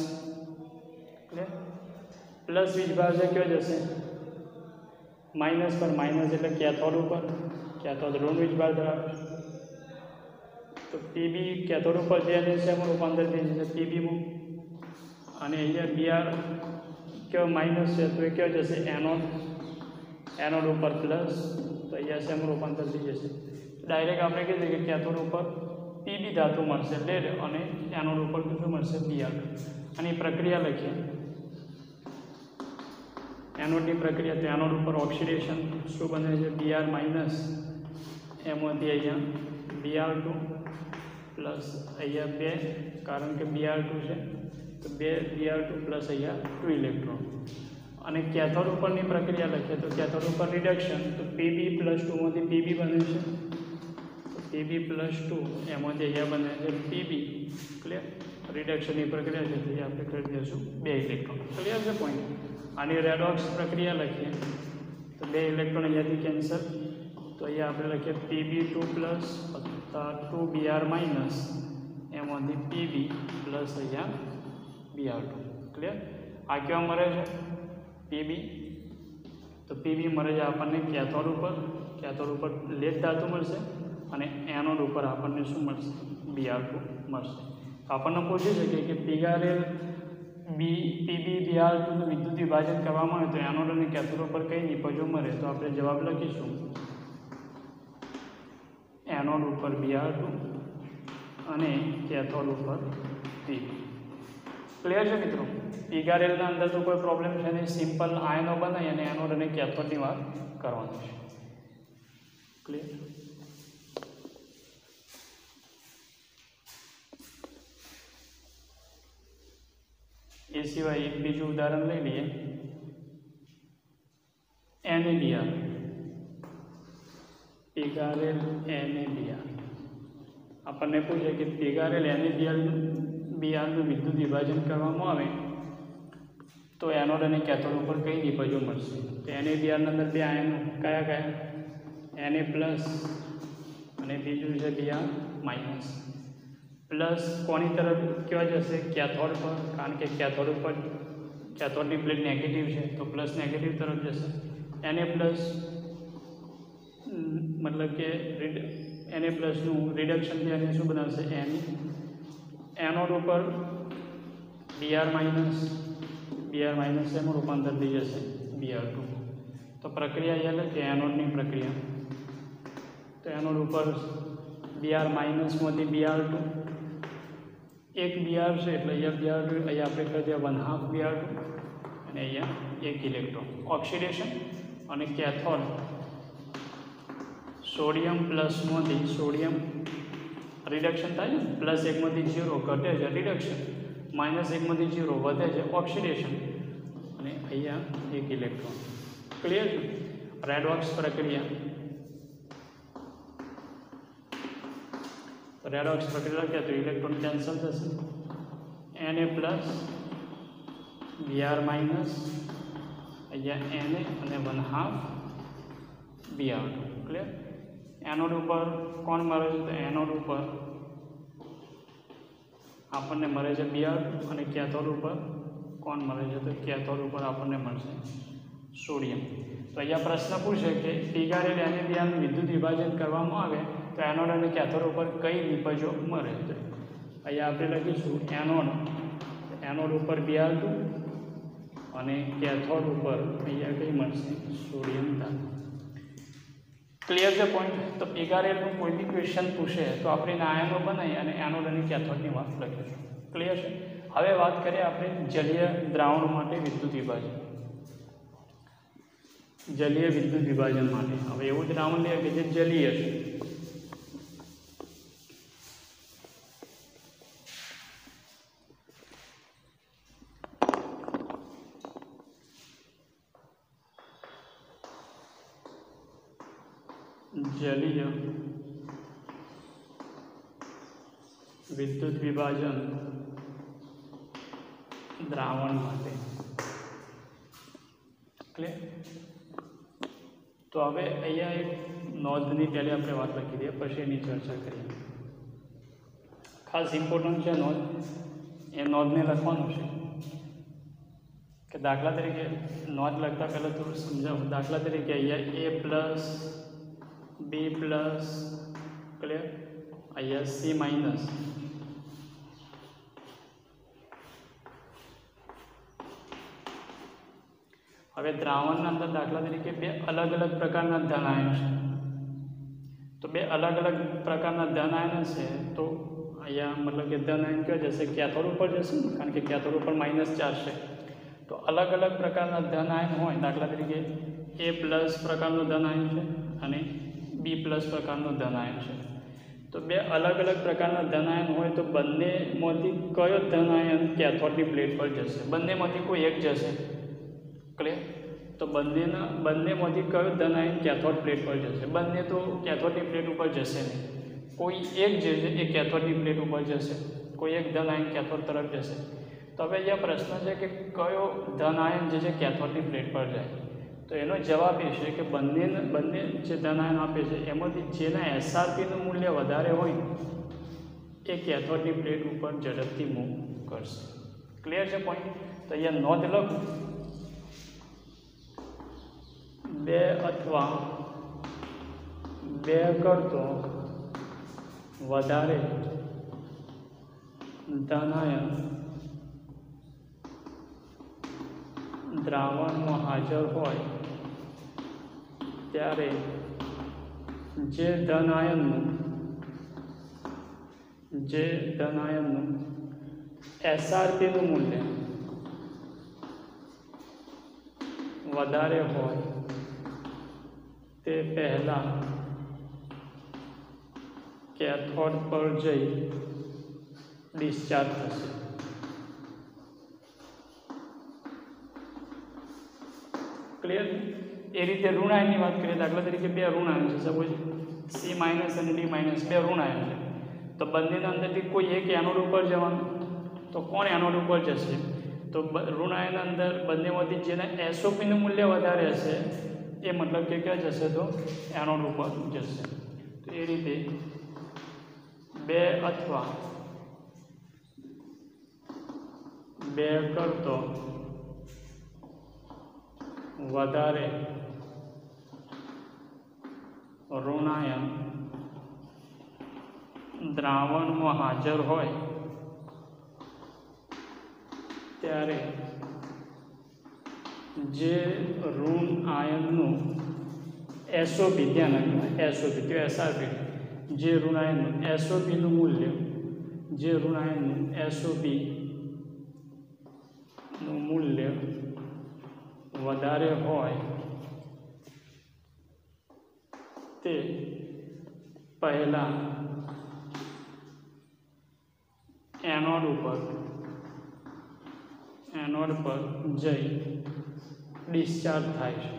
plus વીજભાજક કયો જશે માઇનસ પર માઇનસ એટલે કેથોડ ઉપર કેથોડ ઋણ વીજભાર ધરાવે તો પીબી કેથોડ ઉપર જે છે એમાં રૂપાંતર થઈ જશે પીબીમાં અને અહીંયા બીઆર કયો માઇનસ છે તો એ કયો જશે એનોડ એનોડ ઉપર પ્લસ તો અહીંયા શેમાં રૂપાંતર થઈ જશે. ડાયરેક્ટ આપણે કહીએ કે કેથોડ ઉપર પીબી ધાતુ મળશે લેડ અને એનોડ ઉપર શું મળશે બીઆર. આની પ્રક્રિયા લખીએ એનોડની પ્રક્રિયા તો એનોડ ઉપર ઓક્સિડેશન શું બને છે બીઆર માઇનસ એમાંથી અહીંયા બીઆર ટુ પ્લસ અહીંયા બે કારણ કે બીઆર ટુ છે તો બે બીઆર ટુ પ્લસ અહીંયા ટુ ઇલેક્ટ્રોન અને કેથોડ ઉપરની પ્રક્રિયા લખીએ તો કેથોડ ઉપર રિડક્શન તો પીબી પ્લસ ટુમાંથી પીબી બને છે તો પીબી પ્લસ ટુ એમાંથી અહીંયા બને છે પીબી. ક્લિયર? રિડક્શનની પ્રક્રિયા છે તો આપણે કરી દઈશું બે ઇલેક્ટ્રોન. ક્લિયર છે પોઈન્ટ? આની રેડોક્સ પ્રક્રિયા લખીએ તો બે ઇલેક્ટ્રોન અહીંયાથી કેન્સલ તો અહીંયા આપણે લખીએ PB two plus two BR minus એમાંથી પીબી પ્લસ અહીંયા બીઆર ટુ. ક્લિયર? આ કેવા મળે છે પીબી તો પીબી મળે છે આપણને કેથોડ ઉપર કેથોડ ઉપર લેડ ધાતુ મળશે અને એનોડ ઉપર આપણને શું મળશે બીઆર ટુ મળશે. આપણને પૂછી શકે કે પીગારેલ બી પીબી બીઆર ટુનું વિદ્યુત વિભાજન કરવામાં આવે તો એનોડ અને કેથોડ ઉપર કઈ નિપજો મળે તો આપણે જવાબ લખીશું એનોડ ઉપર બીઆર ટુ અને કેથોડ ઉપર પીબી. ક્લિયર છે મિત્રો? પીગારેલના અંદર તો કોઈ પ્રોબ્લેમ છે નહીં, સિમ્પલ આયનો બનાવી અને એનોડ અને કેથોડની વાત કરવાની છે. ક્લિયર? એ સિવાય એક બીજું ઉદાહરણ લઈ લઈએ એનએબીઆર. પીગારેલ એનએબીઆર આપણને પૂછે કે પીગારેલ એનએબીઆર બીઆરનું વિદ્યુત વિભાજન કરવામાં આવે તો એનોડ અને કેથોડ ઉપર કઈ નિપજો મળશે. તો એનએબીઆરના અંદર બે આયનો કયા કયા એનએ પ્લસ અને બીજું છે બીઆર માઇનસ. પ્લસ કોની તરફ કહેવા જશે કેથોડ પર કારણ કે કેથોડ ઉપર કેથોડની પ્લેટ નેગેટિવ છે તો પ્લસ નેગેટિવ તરફ જશે. એને પ્લસ મતલબ કે એને પ્લસનું રિડક્શનથી એને શું બનાવશે એની એનોડ ઉપર બીઆર માઇનસ બીઆર માઇનસ એમાં રૂપાંતર થઈ જશે બીઆર ટુ. તો પ્રક્રિયા અહીંયા કે એનોડની પ્રક્રિયા તો એનોડ ઉપર બીઆર માઇનસમાંથી બીઆર ટુ એક બીઆર છે એટલે અહીંયા બીઆર ટુ અહીંયા આપણે કહી દઈએ વન હાફ બીઆર ટુ અને અહીંયા એક ઇલેક્ટ્રોન ઓક્સિડેશન અને કેથોડ સોડિયમ પ્લસમાંથી સોડિયમ રિડક્શન થાય છે પ્લસ એકમાંથી ઝીરો ઘટે છે રિડક્શન માઇનસ એકમાંથી ઝીરો વધે છે ઓક્સિડેશન અને અહીંયા એક ઇલેક્ટ્રોન. ક્લિયર છે? રેડોક્સ પ્રક્રિયા રેડોક્સ પ્રક્રિયા કહે તો ઇલેક્ટ્રોન કેન્સલ થશે એને પ્લસ બીઆર માઇનસ અહીંયા એને અને one half BR two. Clear? Anode ઉપર કોણ મળે છે તો એનોડ ઉપર આપણને મળે છે બીઆર ટુ અને કેથોડ ઉપર કોણ મળે છે તો કેથોડ ઉપર આપણને મળશે સોડિયમ. તો અહીંયા પ્રશ્ન પૂછે કે પીગારેલ એનેલિયાનું વિદ્યુત વિભાજન કરવામાં આવે તો એનોડ અને કેથોડ ઉપર કઈ નિપજો મળે? તો અહીંયા આપણે લખીશું એનોડ એનોડ ઉપર બી આર ટુ અને કેથોડ ઉપર અહીંયા કઈ મળશે? સોડિયમ ધાતુ. ક્લિયર છે પોઈન્ટ? તો પીગારેલનું કોઈ બી ક્વેશ્ચન પૂછે તો આપણે એના આયનો બનાવી અને એનોડ અને કેથોડની વાત લખીશું. ક્લિયર છે? હવે વાત કરીએ આપણે જલીય દ્રાવણ માટે વિદ્યુત વિભાજન. જલીય વિદ્યુત વિભાજન માટે હવે એવું દ્રાવણ લે કે જે જલીય છે. જલીય વિદ્યુત વિભાજન દ્રાવણ માટે. ક્લિયર? તો હવે અહીંયા એક નોંધની પહેલાં આપણે વાત લખી દઈએ, પછી એની ચર્ચા કરીએ. ખાસ ઇમ્પોર્ટન્ટ છે નોંધ, એ નોંધને લખવાનું છે કે દાખલા તરીકે નોંધ લખતા પહેલાં થોડું સમજાવું. દાખલા તરીકે અહીંયા A plus B plus, clear, અહીંયા સી માઇનસ. હવે દ્રાવણના અંદર દાખલા તરીકે બે અલગ અલગ પ્રકારના ધન આયન છે. તો બે અલગ અલગ પ્રકારના ધન આયન છે તો અહીંયા મતલબ કે ધન આયન કયો જશે? કેથોડ ઉપર જશે ને, કારણ કે કેથોડ ઉપર માઇનસ ચાર્જ છે. તો અલગ અલગ પ્રકારના ધન આયન હોય, દાખલા તરીકે એ પ્લસ પ્રકારનો ધન આયન છે અને બી પ્લસ પ્રકારનો ધન આયન છે. તો બે અલગ અલગ પ્રકારના ધન આયન હોય તો બંનેમાંથી કયો ધન આયન કેથોડની પ્લેટ પર જશે? બંનેમાંથી કોઈ એક જશે. ક્લિયર? તો બંનેના બંનેમાંથી કયો ધન આયન કેથોડ પ્લેટ પર જશે? બંને તો કેથોડની પ્લેટ ઉપર જશે નહીં. કોઈ એક જે છે એ કેથોડની પ્લેટ ઉપર જશે, કોઈ એક ધન આયન કેથોડ તરફ જશે. તો હવે અહીંયા પ્રશ્ન છે કે કયો ધન આયન જે છે કેથોડની પ્લેટ પર જાય? તો એનો જવાબ એ છે કે બંને બંને જે ધન આયન આપે છે એમાંથી જેના એસઆરપીનું મૂલ્ય વધારે હોય એ કેથોડની પ્લેટ ઉપર ઝડપથી મૂવ કરશે. ક્લિયર છે પોઈન્ટ? તો અહીંયા નોંધ લખો, બે અથવા બે કરતો વધારે ધન આયન દ્રાવણમાં હાજર હોય ત્યારે જે ધન આયનનું જે ધન આયનનું એસઆરપીનું મૂલ્ય વધારે હોય તે પહેલાં કેથોડ પર જઈ ડિસ્ચાર્જ થશે. ક્લિયર? એ રીતે ઋણ આયનની વાત કરીએ, દાખલા તરીકે બે ઋણ આયન છે, સપોઝ સી માઇનસ અને ડી માઇનસ બે ઋણ આયન છે. તો બંનેના અંદરથી કોઈ એક એનોડ ઉપર જવાનું, તો કોણ એનોડ ઉપર જશે? તો ઋણ આયન અંદર બંનેમાંથી જેને એસઓપીનું મૂલ્ય વધારે હશે એ મતલબ કે ક્યાં જશે? તો એનોડ ઉપર જશે. તો એ રીતે બે અથવા બે કરતો વધારે ઋણાયન દ્રાવણમાં હાજર હોય ત્યારે જે ઋણ આયનનું એસઓપી, ધ્યાન રાખવું, એસઓપી તો એસઆરપી, જે ઋણ આયનનું એસઓપીનું મૂલ્ય જે ઋણ આયનનું એસઓપીનું મૂલ્ય વધારે હોય તે પહેલાં એનોડ ઉપર એનોડ પર જઈ ડિસ્ચાર્જ થાય છે.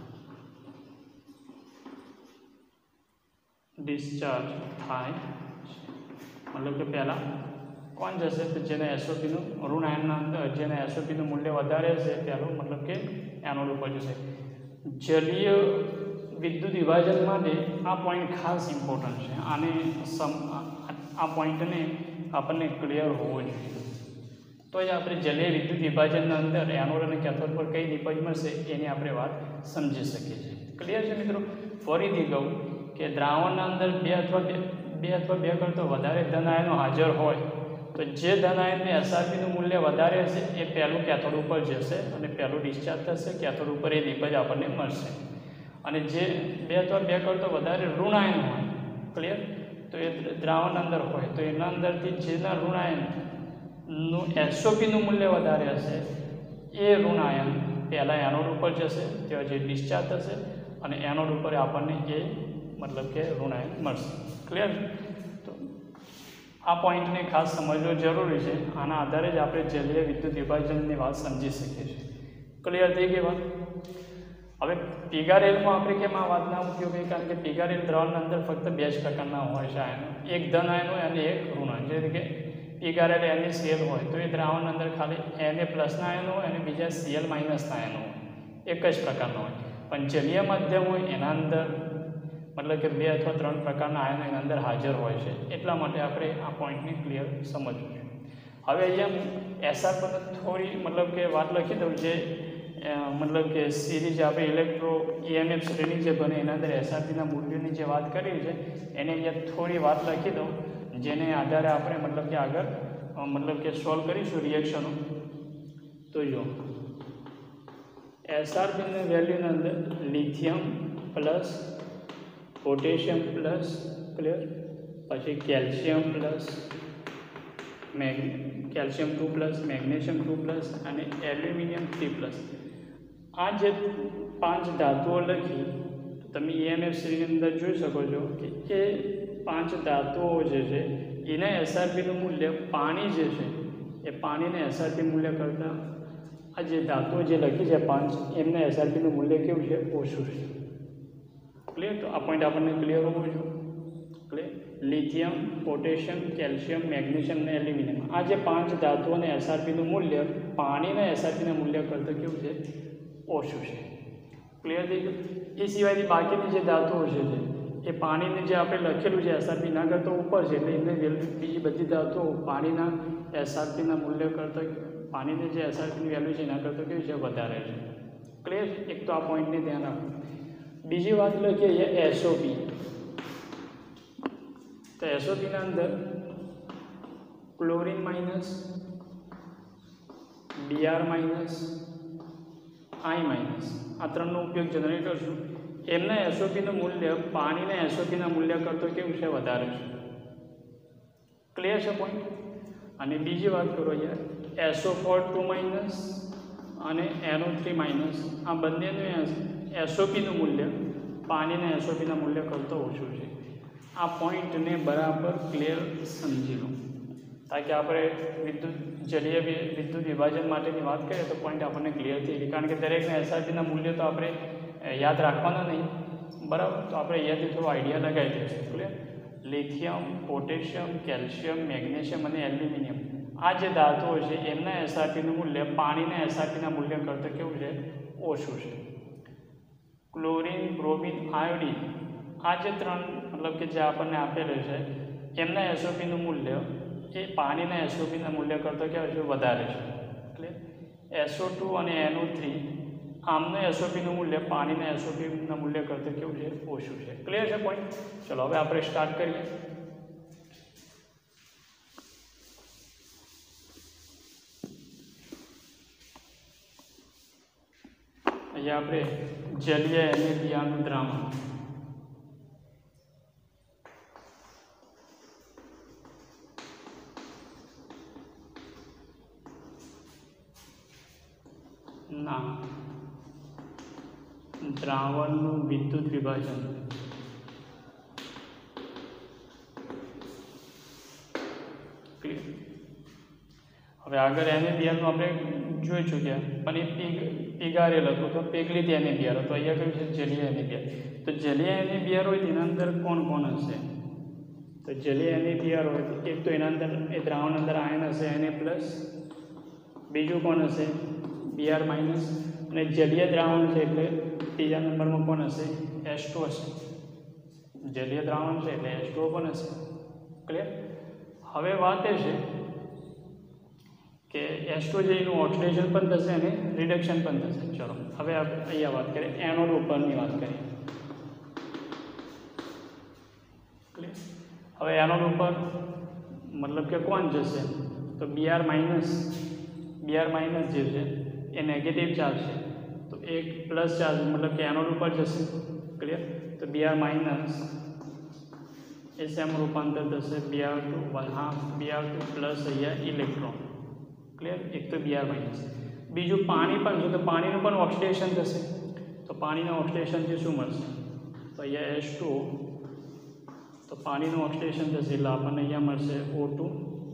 ડિસ્ચાર્જ થાય છે મતલબ કે પહેલાં કોણ જશે? તો જેને એસઓપીનું ઋણ આયનના અંદર જેને એસઓપીનું મૂલ્ય વધારે હશે પહેલું મતલબ કે એનોડ ઉપર જશે. જલીય વિદ્યુત વિભાજન માટે આ પોઈન્ટ ખાસ ઇમ્પોર્ટન્ટ છે. આને સમ આ પોઈન્ટને આપણને ક્લિયર હોવો જોઈએ. તો જ આપણે જલીય વિદ્યુત વિભાજનના અંદર એનોડ અને કેથોડ પર કઈ નિપજ મળશે એની આપણે વાત સમજી શકીએ છીએ. ક્લિયર છે મિત્રો? ફરીથી કહું કે દ્રાવણના અંદર બે અથવા બે બે અથવા બે કરતાં વધારે ધન આયનો હાજર હોય તો જે ધન આયનને એસઆરપીનું મૂલ્ય વધારે હશે એ પહેલું કેથોડ ઉપર જશે અને પહેલું ડિસ્ચાર્જ થશે, કેથોડ ઉપર એ નિપજ આપણને મળશે. અને જે બે અથવા બે કરતાં વધારે ઋણ આયન હોય, ક્લિયર, તો એ દ્રાવણ અંદર હોય તો એના અંદરથી જેના ઋણ આયનનું એસઓપીનું મૂલ્ય વધારે હશે એ ઋણ આયન પહેલાં એનોડ ઉપર જશે, ત્યાં જે ડિસ્ચાર્જ થશે અને એનોડ ઉપર આપણને એ મતલબ કે ઋણ આયન મળશે. ક્લિયર? તો આ પોઈન્ટને ખાસ સમજવો જરૂરી છે. આના આધારે જ આપણે જલીય વિદ્યુત વિભાજનની વાત સમજી શકીએ છીએ. ક્લિયર થઈ ગઈ વાત? હવે પીગારેલમાં આપણે કેમ આ વાતના ઉપયોગી? કારણ કે પીગારેલ દ્રાવણના અંદર ફક્ત બે જ પ્રકારના હોય છે આયનો, એક ધન આયન હોય અને એક ઋણ આયન. જેવી કે પીગારેલ NaCl હોય તો એ દ્રાવણના અંદર ખાલી Na પ્લસના આયનો હોય અને બીજા Cl માઇનસના આયનો હોય, એક જ પ્રકારનો હોય. પણ જલીય માધ્યમ હોય એના અંદર મતલબ કે બે અથવા ત્રણ પ્રકારના આયનો એના અંદર હાજર હોય છે. એટલા માટે આપણે આ પોઈન્ટને ક્લિયર સમજવું છે. હવે અહીંયા એસઆર પર થોડી મતલબ કે વાત લખી દઉં છે, મતલબ કે સિરીઝ આપણે ઇલેક્ટ્રો ઈએમએફ શ્રેણી જે બને એના અંદર એસઆરપીના મૂલ્યોની જે વાત કરી છે એને અહીંયા થોડી વાત લખી દઉં, જેને આધારે આપણે મતલબ કે આગળ મતલબ કે સોલ્વ કરીશું રિએક્શનો. તો જો એસઆરપીની વેલ્યુના અંદર lithium plus potassium plus, clear, પછી calcium plus mag calcium two plus, magnesium two plus અને એલ્યુમિનિયમ થ્રી પ્લસ. આ જે પાંચ ધાતુઓ લખી તમે ઈએમએફ શ્રેણીની અંદર જોઈ શકો છો કે એ પાંચ ધાતુઓ જે છે એના એસઆરપીનું મૂલ્ય પાણી જે છે એ પાણીને એસઆરપી મૂલ્ય કરતાં આ જે ધાતુઓ જે લખી છે પાંચ એમના એસઆરપીનું મૂલ્ય કેવું છે? ઓછું છે. ક્લિયર? તો આ પોઈન્ટ આપણને ક્લિયર હોવો જોઈએ. Clear? Lithium, potassium, calcium, magnesium અને એલ્યુમિનિયમ, આ જે પાંચ ધાતુઓને એસઆરપીનું મૂલ્ય પાણીના એસઆરપીના મૂલ્ય કરતાં કેવું છે? ઓછું છે. ક્લિયર થઈ ગયું? એ સિવાયની બાકીની જે ધાતુઓ છે એ પાણીને જે આપણે લખેલું છે એસઆરપી ના કરતાં ઉપર છે, એટલે એમને બીજી બધી ધાતુઓ પાણીના એસઆરપીના મૂલ્ય કરતાં પાણીની જે એસઆરપીની વેલ્યુ છે એના કરતાં કેવું છે? વધારે છે. ક્લિયર? એક તો આ પોઈન્ટને ધ્યાન રાખો. બીજી વાત લખીએ એસઓપી. તો એસઓપીના અંદર chlorine minus, BR minus, I minus આ ત્રણનો ઉપયોગ જનરેટ કરશું. એમના એસઓપીનું મૂલ્ય પાણીના એસઓપીના મૂલ્ય કરતાં કેવું છે? વધારે છે. ક્લિયર છે પોઈન્ટ? અને બીજી વાત કરો અહીંયા એસઓ ફોર ટુ માઇનસ અને એનઓ થ્રી માઇનસ, આ બંનેનું એસઓપીનું મૂલ્ય પાણીના એસઓપીના મૂલ્ય કરતાં ઓછું છે. આ પોઈન્ટને બરાબર ક્લિયર સમજી લો, તાકે આપણે વિદ્યુત જલીય વિદ્યુત વિભાજન માટેની વાત કરીએ તો પોઈન્ટ આપણને ક્લિયર થઈ ગઈ. કારણ કે દરેકના એસઆરપીના મૂલ્ય તો આપણે યાદ રાખવાના નહીં, બરાબર? તો આપણે અહીંયાથી થોડો આઈડિયા લગાવી દઈશું. Clear? Lithium, potassium, calcium, magnesium અને એલ્યુમિનિયમ આ જે ધાતુઓ છે એમના એસઆરપીનું મૂલ્ય પાણીના એસઆરપીના મૂલ્ય કરતાં કેવું છે? ઓછું છે. ક્લોરીન, બ્રોમિન, આયોડિન આ જે ત્રણ મતલબ કે જે આપણને આપેલું છે એમના એસઓપીનું મૂલ્ય એ પાણીના એસઓપીના મૂલ્ય કરતાં કેવું છે? વધારે છે. ક્લિયર? એસઓ ટુ અને એનઓ થ્રી આમનું એસઓપીનું મૂલ્ય પાણીના એસઓપીના મૂલ્ય કરતાં કેવું છે? ઓછું છે. ક્લિયર છે પોઈન્ટ? ચલો હવે આપણે સ્ટાર્ટ કરીએ. અહીંયા આપણે જલીય NaBrનું દ્રાવણ ના દ્રાવણનું વિદ્યુત વિભાજન ક્લિયર. હવે આગળ NaBrનું આપણે જોઈ ચૂક્યા, પણ એ પીગ પીગારેલ હતું તો પીગળીથી NaBr હતો. અહીંયા કયું છે? જલીય NaBr. તો જલીય NaBr હોય તેના અંદર કોણ કોણ હશે? તો જલીય NaBr હોય તો એક તો એના અંદર એ દ્રાવણ અંદર આયન હશે Na પ્લસ, બીજું કોણ હશે? Br માઇનસ, અને જલીય દ્રાવણ છે એટલે ત્રીજા નંબરમાં કોણ હશે? એચ ટુ હશે. જલીય દ્રાવણ છે એટલે એચ ટુ પણ હશે. ક્લિયર? હવે વાત એ છે કે એચ ટુ છે એનું ઓક્સિડેશન પણ થશે અને રિડક્શન પણ થશે. ચલો હવે આપણે અહીંયા વાત કરીએ એનોડ ઉપરની વાત કરીએ. હવે એનોડ ઉપર મતલબ કે કોણ જશે તો બીઆર માઇનસ બીઆર માઇનસ જે છે એ નેગેટિવ ચાર્જ છે તો એક પ્લસ ચાર્જ મતલબ કે એનોડ ઉપર જશે. ક્લિયર. તો બીઆર માઇનસ એ શેમાં રૂપાંતર થશે BR two one half BR two plus અહીંયા ઇલેક્ટ્રોન. ક્લિયર. એક તો બીઆર માઇનસ. બીજું પાણી પણ છે તો પાણીનું પણ ઓક્સિડેશન થશે તો પાણીના ઓક્સિડેશનથી શું મળશે તો અહીંયા એચ ટુ તો પાણીનું ઓક્સિડેશન થશે એટલે આપણને અહીંયા મળશે O two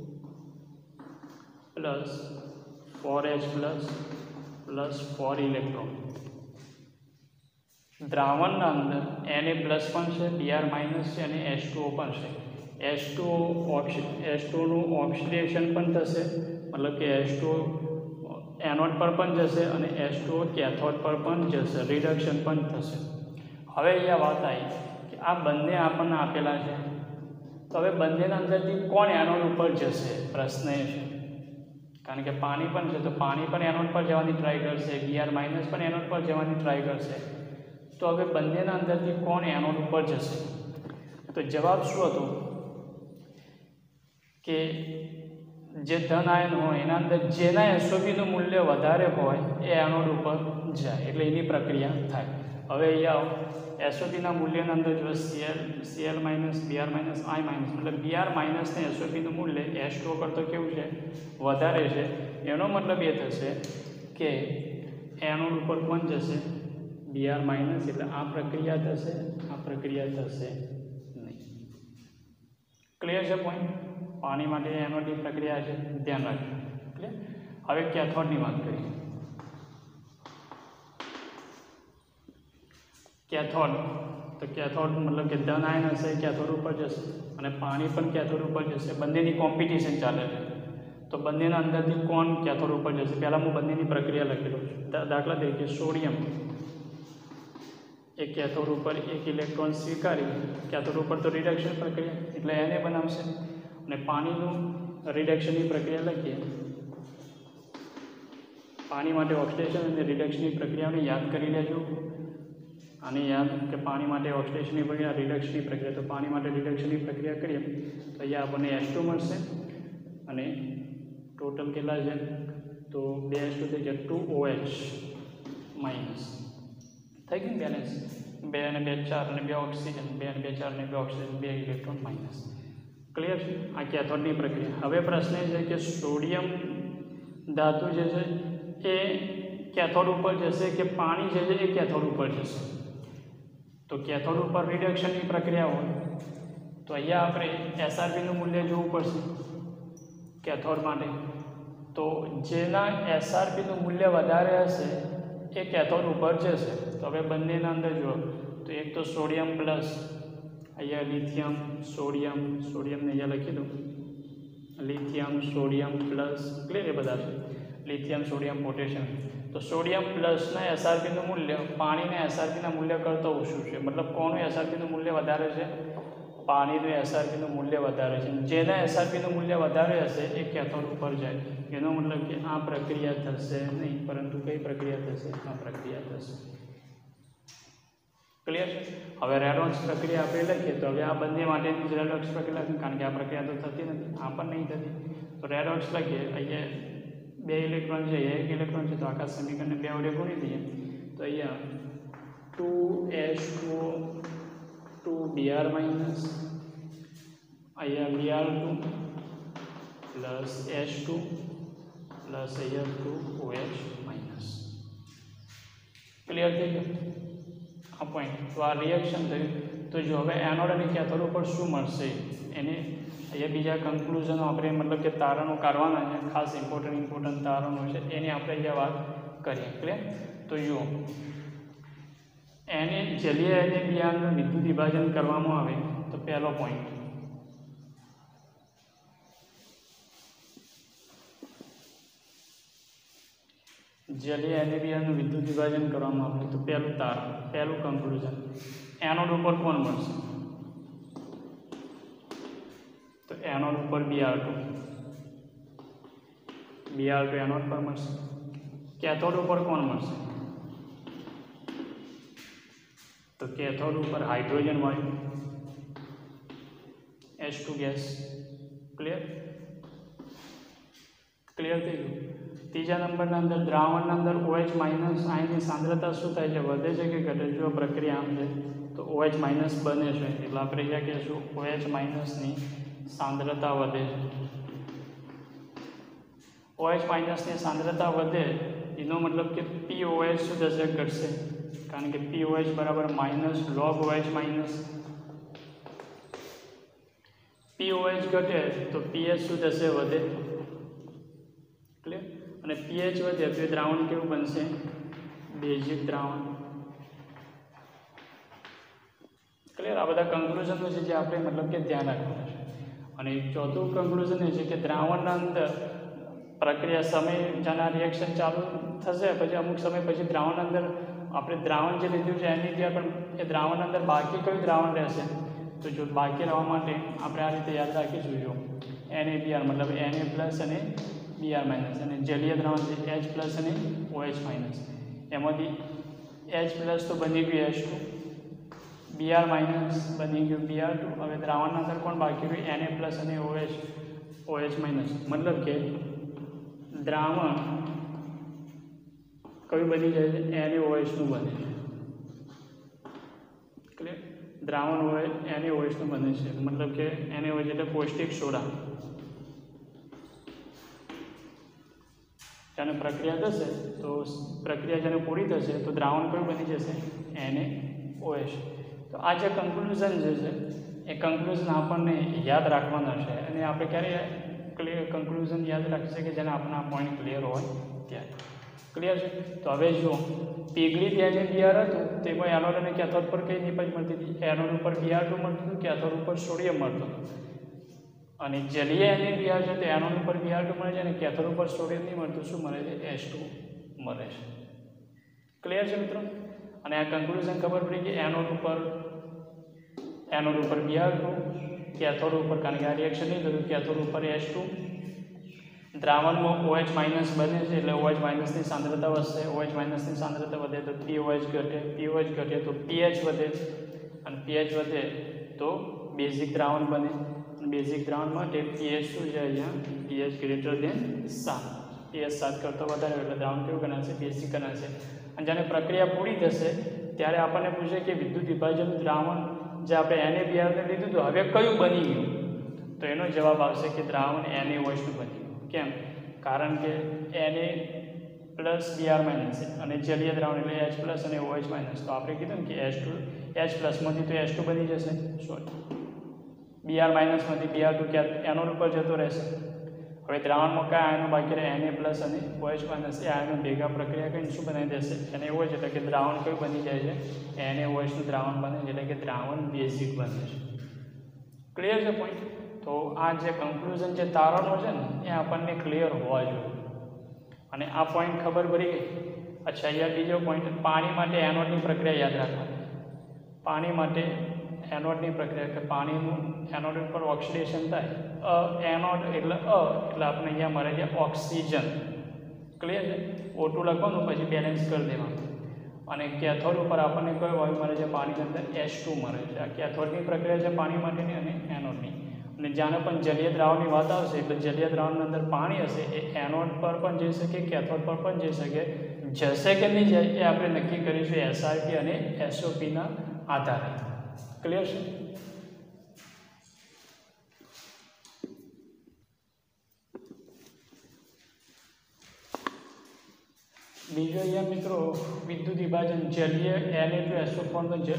plus four H plus plus four electron. દ્રાવણના અંદર એને પ્લસ પણ છે બીઆર માઇનસ છે અને એચ ટુ ઓ પણ છે. એચ ટુ ઓક્સી એચ ટુનું ઓક્સિડેશન પણ થશે મતલબ કે એચ ટુ એનોડ પર પણ જશે અને એચ ટુ કેથોડ પર પણ જશે રિડક્શન પણ થશે. હવે અહીંયા વાત આવી કે આ બંને આપણને આપેલા છે તો હવે બંનેના અંદરથી કોણ એનોડ ઉપર જશે પ્રશ્ન એ છે કારણ કે પાણી પણ છે તો પાણી પણ એનોડ પર જવાની ટ્રાય કરશે બીઆર માઇનસ પણ એનોડ પર જવાની ટ્રાય કરશે. તો હવે બંનેના અંદરથી કોણ એનોડ ઉપર જશે તો જવાબ શું હતો કે જે ધન આયન હોય એના અંદર જેના એસઓપીનું મૂલ્ય વધારે હોય એ એનોડ ઉપર જાય એટલે એની પ્રક્રિયા થાય. હવે અહીંયા એસઓપીના મૂલ્યના અંદર જો CL CL minus BR minus I minus મતલબ બીઆર માઇનસને એસઓપીનું મૂલ્ય એચ ટુ કરતાં કેવું છે વધારે છે એનો મતલબ એ થશે કે એનોડ ઉપર કોણ જશે બીઆર માઇનસ એટલે આ પ્રક્રિયા થશે આ પ્રક્રિયા થશે નહીં. ક્લિયર છે પોઈન્ટ. પાણી માટે એનોડની પ્રક્રિયા છે ધ્યાન રાખજો. ક્લિયર. હવે કેથોડની વાત કરીએ. કેથોડ તો કેથોડ મતલબ કે ધન આયન હશે કેથોડ ઉપર જશે અને પાણી પણ કેથોડ ઉપર જશે. બંનેની કોમ્પિટિશન ચાલે છે તો બંનેના અંદરથી કોણ કેથોડ ઉપર જશે પહેલાં હું બંનેની પ્રક્રિયા લખી દઉં છું. દાખલા તરીકે સોડિયમ એક કેથોડ ઉપર એક ઇલેક્ટ્રોન સ્વીકારી કેથોડ ઉપર તો રિડક્શન પ્રક્રિયા એટલે એને બનાવશે અને પાણીનું રિડક્શનની પ્રક્રિયા લખીએ. પાણી માટે ઓક્સિડેશન અને રિડક્શનની પ્રક્રિયાને યાદ કરી લેજો. આને યાદ કે પાણી માટે ઓક્સિડેશનની પ્રક્રિયા રિડક્શનની પ્રક્રિયા તો પાણી માટે રિડક્શનની પ્રક્રિયા કરીએ તો અહીંયા આપણને એચ ટુ મળશે અને ટોટલ કેટલા છે તો બે એચ ટુ થઈ જાય ટુ ઓ એચ માઇનસ થઈ ગયું બેલેન્સ. બે અને બે ચાર અને બે ઓક્સિજન બે અને બે ચાર અને બે ઓક્સિજન બે ઇલેક્ટ્રોન માઇનસ. ક્લિયર છે. આ કેથોડની પ્રક્રિયા. હવે પ્રશ્ન એ છે કે સોડિયમ ધાતુ જે છે એ કેથોડ ઉપર જશે કે પાણી જે છે એ કેથોડ ઉપર જશે તો કેથોડ ઉપર રિડક્શનની પ્રક્રિયા હોય તો અહીંયા આપણે એસઆરપીનું મૂલ્ય જોવું પડશે કેથોડ માટે. તો જેના એસઆરપીનું મૂલ્ય વધારે હશે એ કેથોડ ઉપર જશે. તો હવે બંનેના અંદર જુઓ તો એક તો સોડિયમ પ્લસ અહીંયા લિથિયમ સોડિયમ સોડિયમને અહીંયા લખી દઉં લિથિયમ સોડિયમ પ્લસ ક્લિયર એ બધા છે લિથિયમ સોડિયમ પોટેશિયમ. તો સોડિયમ પ્લસના એસઆરપીનું મૂલ્ય પાણીના એસઆરપીના મૂલ્ય કરતાં ઓછું છે મતલબ કોનું એસઆરપીનું મૂલ્ય વધારે છે પાણીનું એસઆરપીનું મૂલ્ય વધારે છે. જેના એસઆરપીનું મૂલ્ય વધારે હશે એ કેથોડ ઉપર જાય એનો મતલબ કે આ પ્રક્રિયા થશે નહીં પરંતુ કઈ પ્રક્રિયા થશે આ પ્રક્રિયા થશે. ક્લિયર છે. હવે રેડોક્સ પ્રક્રિયા આપણે લખીએ તો હવે આ બંને માટેની જ રેડોક્સ પ્રક્રિયા લખીએ કારણ કે આ પ્રક્રિયા તો થતી નથી આ પણ નહીં થતી તો રેડોક્સ લખીએ. અહીંયા બે ઇલેક્ટ્રોન છે એક ઇલેક્ટ્રોન છે તો આખા સમીકરણને બે વડે ગુણી દઈએ તો અહીંયા two H two two BR minus અહીંયા BR two plus H two plus અહીંયા two O H minus. Clear થઈ ગયું આ પોઈન્ટ. તો આ રિએક્શન થયું તો જો હવે એનોડ અને કેથોડ ઉપર શું મળશે એને અહીંયા બીજા કન્ક્લુઝનો આપણે મતલબ કે તારણો કાઢવાના છે ખાસ ઇમ્પોર્ટન્ટ ઇમ્પોર્ટન્ટ તારણો છે એની આપણે અહીંયા વાત કરીએ. ક્લિયર. તો જુઓ એને જલીય અને બિયારનું વિદ્યુત વિભાજન કરવામાં આવે તો પહેલો પોઈન્ટ જલીય અને બિયારનું વિદ્યુત વિભાજન કરવામાં આવે તો પહેલું તારણ પહેલું કન્ક્લુઝન એનોડ ઉપર કોણ મળશે તો એનોડ ઉપર BR two B R two anode પર મળશે. કેથોડ ઉપર કોણ મળશે? તો કેથોડ ઉપર હાઇડ્રોજન વાયુ H two gas. Clear clear થઈ ગયું. ત્રીજા નંબરના અંદર દ્રાવણના અંદર OH માઇનસ આયનની સાંદ્રતા શું થાય છે? વધે છે કે ઘટે છે? જો પ્રક્રિયા આમ છે તો OH માઇનસ બને છે એટલે આપણે અહીંયા કહીશું OH માઇનસની સાંદ્રતા વધે છે. OH માઇનસની સાંદ્રતા વધે એનો મતલબ કે POH શું થશે? ઘટશે, કારણ કે POH બરાબર minus log OH minus. POH ઘટે તો pH શું થશે? વધે. ક્લિયર. અને pH વધે તો એ દ્રાવણ કેવું બનશે? બેઝિક દ્રાવણ. ક્લિયર. આ બધા કન્ક્લુઝનો છે જે આપણે મતલબ કે ધ્યાન રાખવાનું છે. અને ચોથું કન્ક્લુઝન એ છે કે દ્રાવણના અંદર પ્રક્રિયા સમય જેના રિએક્શન ચાલુ થશે પછી અમુક સમય પછી દ્રાવણ અંદર આપણે દ્રાવણ જે લીધું છે એની ત્યાં પણ એ દ્રાવણ અંદર બાકી કયું દ્રાવણ રહેશે? તો જો બાકી રહેવા માટે આપણે આ રીતે યાદ રાખીશું. જો NaBr મતલબ Na પ્લસ અને Br માઇનસ, અને જલીય દ્રાવણ છે H પ્લસ અને OH માઇનસ. એમાંથી H પ્લસ તો બની ગયું H ટુ, Br માઇનસ બની ગયું Br ટુ. હવે દ્રાવણના અંદર કોણ બાકી રહ્યું? Na પ્લસ અને OH OH માઇનસ. મતલબ કે દ્રાવણ કયું બની જાય છે? NaOH નું બને છે. ક્લિયર. દ્રાવણ હોય NaOH નું બને છે મતલબ કે NaOH એટલે પૌષ્ટિક સોડા. જ્યારે પ્રક્રિયા થશે તો પ્રક્રિયા જ્યારે પૂરી થશે તો દ્રાવણ કયું બની જશે? NaOH. તો આ જે કન્ક્લુઝન જે છે એ કન્ક્લુઝન આપણને યાદ રાખવાના છે અને આપણે ક્યારે ક્લિયર કન્ક્લુઝન યાદ રાખશે કે જેને આપણને આ પોઈન્ટ ક્લિયર હોય ત્યારે. ક્લિયર છે. તો હવે જો પીગળી NaBr હતું તેમાં એનોડ અને કેથોડ પર કઈ નિપજ મળતી હતી? એનોડ ઉપર Br ટુ મળતું હતું, કેથોડ ઉપર સોડિયમ મળતું હતું. અને જલીય NaBr છે તો એનોડ ઉપર Br ટુ મળે છે અને કેથોડ ઉપર સોડિયમ નહીં મળતું. શું મળે છે? H ટુ મળે છે. ક્લિયર છે મિત્રો. અને આ કન્ક્લુઝન ખબર પડી કે એનોડ ઉપર એનોડ ઉપર Br ટુ, કેથોડ ઉપર કારણ કે આ રિએક્શન નહીં થતું કેથોડ ઉપર H ટુ. દ્રાવણમાં OH માઇનસ બને છે એટલે OH માઇનસની સાંદ્રતા વધશે. OH માઇનસની સાંદ્રતા વધે તો POH ઘટે, POH ઘટે તો pH વધે, અને pH વધે તો બેઝિક દ્રાવણ બને. બેઝિક દ્રાવણ માટે pH શું છે? અહીંયા pH ગ્રેટર દેન સાત. pH સાત કરતાં વધારે એટલે દ્રાવણ કેવું ગણાશે? બેઝિક ગણાશે. અને જ્યારે પ્રક્રિયા પૂરી થશે ત્યારે આપણને પૂછે કે વિદ્યુત વિભાજન દ્રાવણ જે આપણે NaBr ને લીધું તો હવે કયું બની ગયું? તો એનો જવાબ આવશે કે દ્રાવણ NaOH નું બની ગયું. કેમ? કારણ કે Na પ્લસ Br માઇનસ અને જલીય દ્રાવણ એટલે H પ્લસ અને OH માઇનસ. તો આપણે કીધું ને કે H ટુ H પ્લસમાંથી તો H ટુ બની જશે, સોરી Br માઇનસમાંથી Br ટુ ક્યાં એનોડ ઉપર જતો રહેશે. હવે દ્રાવણમાં કયા આયનો બાકી રહે? Na પ્લસ અને OH માઇનસ. એ આયનો ભેગા પ્રક્રિયા કરીને શું બનાવી દેશે? NaOH એટલે કે દ્રાવણ કયું બની જાય છે? NaOH નું દ્રાવણ બને છે એટલે કે દ્રાવણ બેઝિક બને છે. ક્લિયર છે પોઈન્ટ. તો આ જે કન્ક્લુઝન જે તારણો છે ને એ આપણને ક્લિયર હોવા જોઈએ. અને આ પોઈન્ટ ખબર પડી ગઈ. અચ્છા, અહીંયા બીજો પોઈન્ટ, પાણી માટે એનોડની પ્રક્રિયા યાદ રાખવાની. પાણી માટે એનોડની પ્રક્રિયા કે પાણીનું એનોડ ઉપર ઓક્સિડેશન થાય. અ એનોડ એટલે અ એટલે આપણે અહીંયા મળે છે ઓક્સિજન. ક્લિયર છે. O ટુ લખવાનું પછી બેલેન્સ કરી દેવાનું. અને કેથોડ ઉપર આપણને કયો વાયુ મળે છે? પાણીની અંદર H ટુ મળે છે. આ કેથોડની પ્રક્રિયા છે પાણી માટેની અને એનોડની. અને જ્યારે પણ જલીય દ્રાવણની વાત આવશે એટલે જલીય દ્રાવણની અંદર પાણી હશે એ એનોડ પર પણ જઈ શકે, કેથોડ પર પણ જઈ શકે. જશે કે નહીં જાય એ આપણે નક્કી કરીશું એસઆરપી અને એસઓપીના આધારે. ક્લિયર છે. બીજો અહીંયા મિત્રો વિદ્યુત વિભાજન જલીય Na two S O four નો Na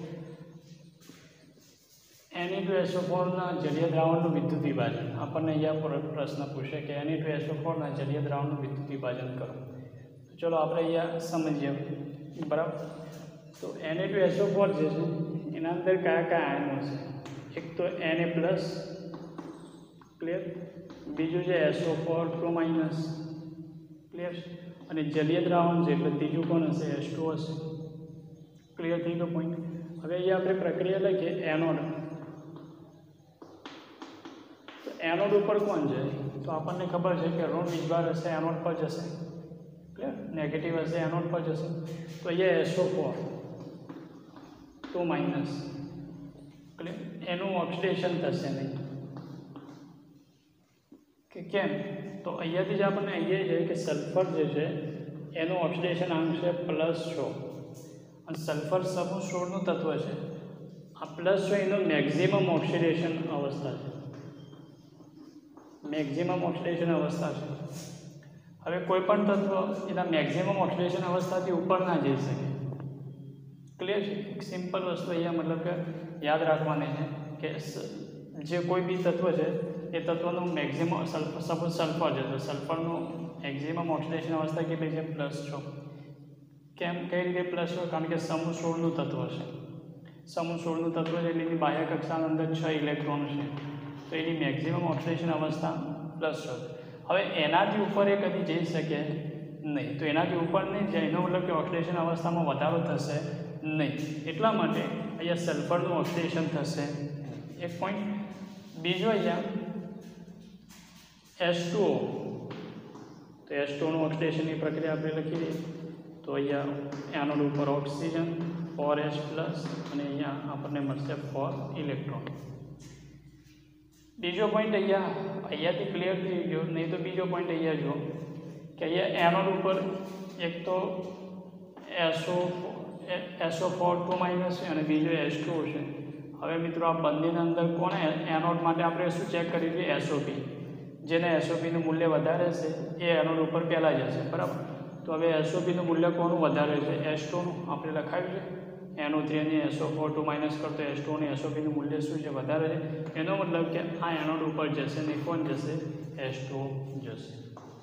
two S O four ના જલીય દ્રાવણનું વિદ્યુત વિભાજન. આપણને અહીંયા પ્રશ્ન પૂછે કે Na two S O four ના જલીય દ્રાવણનું વિદ્યુત વિભાજન કરો. ચલો આપણે અહીંયા સમજીએ. બરાબર. તો Na two S O four જે છે એના અંદર કયા કયા આયનો છે? એક તો Na પ્લસ. ક્લિયર. બીજું છે S O four two minus. Clear. અને જલીય દ્રાવણ છે એટલે ત્રીજું કોણ હશે? એચ ટુ હશે. ક્લિયર થઈ ગયો પોઈન્ટ. હવે અહીંયા આપણે પ્રક્રિયા લખીએ એનોડ. તો એનોડ ઉપર કોણ છે? તો આપણને ખબર છે કે ઋણ વીજભાર હશે એનોડ પર જશે, ક્લિયર, નેગેટિવ હશે એનોડ પર જશે. તો અહીંયા SO four two minus, clear, એનું ઓક્સિડેશન થશે નહીં કે કેમ? તો અહીંયાથી જ આપણને અહીંયા છે કે સલ્ફર જે છે એનું ઓક્સિડેશન આંક છે પ્લસ છ, અને સલ્ફર સમૂહ સોળનું તત્વ છે. આ પ્લસ છ એનું મેક્ઝિમમ ઓક્સિડેશન અવસ્થા છે, મેક્ઝિમમ ઓક્સિડેશન અવસ્થા છે. હવે કોઈ પણ તત્વ એના મેક્ઝિમમ ઓક્સિડેશન અવસ્થાથી ઉપર ના જઈ શકે, ક્લિયર છે. એક સિમ્પલ વસ્તુ અહીંયા મતલબ કે યાદ રાખવાની છે કે જે કોઈ બી તત્વ છે એ તત્વનું મેક્ઝિમમ સલ્ફર, સપોઝ સલ્ફર છે તો સલ્ફરનું મેક્ઝિમમ ઓક્સિડેશન અવસ્થા કેટલી છે? પ્લસ છ. કેમ, કઈ રીતે પ્લસ છ? કારણ કે સમૂહ સોળનું તત્વ છે, સમૂહ સોળનું તત્વ છે એટલે એની બાહ્ય કક્ષાની અંદર છ ઇલેક્ટ્રોન છે, તો એની મેક્ઝિમમ ઓક્સિડેશન અવસ્થા પ્લસ છ. હવે એનાથી ઉપર એ કદી જઈ શકે નહીં, તો એનાથી ઉપર નહીં જાય એનો મતલબ કે ઓક્સિડેશન અવસ્થામાં વધારો થશે નહીં. એટલા માટે અહીંયા સલ્ફરનું ઓક્સિડેશન થશે, એક પોઈન્ટ. બીજો અહીંયા એસ ટુ ઓ, તો એસ ટુ ઓનું ઓક્સિડેશનની પ્રક્રિયા આપણે લખી દઈએ. તો અહીંયા એનોડ ઉપર ઓક્સિજન ફોર એચ પ્લસ, અને અહીંયા આપણને મળશે ફોર ઇલેક્ટ્રોન. બીજો પોઈન્ટ અહીંયા અહીંયાથી ક્લિયર થઈ ગયો, નહીં તો બીજો પોઈન્ટ અહીંયા જો કે અહીંયા એનોડ ઉપર એક તો SO SO four two minus છે અને બીજો એસ ટુ છે. હવે મિત્રો આ બંનેના અંદર કોને એનોડ માટે આપણે શું ચેક કરીએ છીએ? એસઓપી. જેને એસઓપીનું મૂલ્ય વધારે છે એ એનોડ ઉપર પહેલાં જશે, બરાબર. તો હવે એસઓપીનું મૂલ્ય કોનું વધારે છે? એસ ટુનું આપણે લખાવ્યું છે. એનો three SO four two minus કરતો એસ ટુ અને એસઓપીનું મૂલ્ય શું છે? વધારે છે. એનો મતલબ કે આ એનોડ ઉપર જશે ને કોણ જશે? એસ ટુ જશે.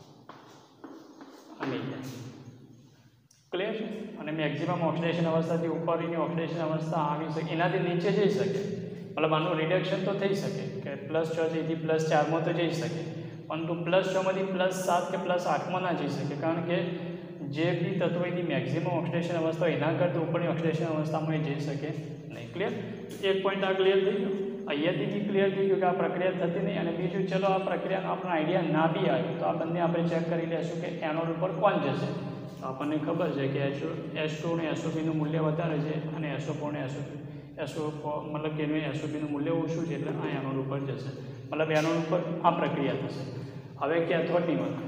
અને ક્લિયર છે. અને મેક્સિમમ ઓક્સિડેશન અવસ્થાથી ઉપરની ઓક્સિડેશન અવસ્થા આવી શકે, એનાથી નીચે જઈ શકે, મતલબ આનું રિડક્શન તો થઈ શકે કે પ્લસ છ થી પ્લસ ચારમાં તો જઈ શકે, પરંતુ પ્લસ છમાંથી પ્લસ સાત કે પ્લસ આઠમાં ના જઈ શકે, કારણ કે જે બી તત્વ એની મેક્સિમમ ઓક્સિડેશન અવસ્થા એના કરતાં ઉપરની ઓક્સિડેશન અવસ્થામાં એ જઈ શકે નહીં. ક્લિયર? એક પોઈન્ટ આ ક્લિયર થઈ ગયો. અહીંયાથી બી ક્લિયર થઈ ગયું કે આ પ્રક્રિયા થતી નહીં. અને બીજું, ચલો આ પ્રક્રિયાનો આપણને આઈડિયા ના બી આવ્યો તો આ બંને આપણે ચેક કરી લઈશું કે એનોડ ઉપર કોણ જશે. તો આપણને ખબર છે કે એસો એસ ટુ ને એસઓપીનું મૂલ્ય વધારે છે અને એસો ફોર ને એસો એસો મતલબ કે એનું એસઓપીનું મૂલ્ય ઓછું છે, એટલે આ એનોડ ઉપર જશે, મતલબ એનોડ ઉપર આ પ્રક્રિયા થશે. હવે કેથોડની વાત,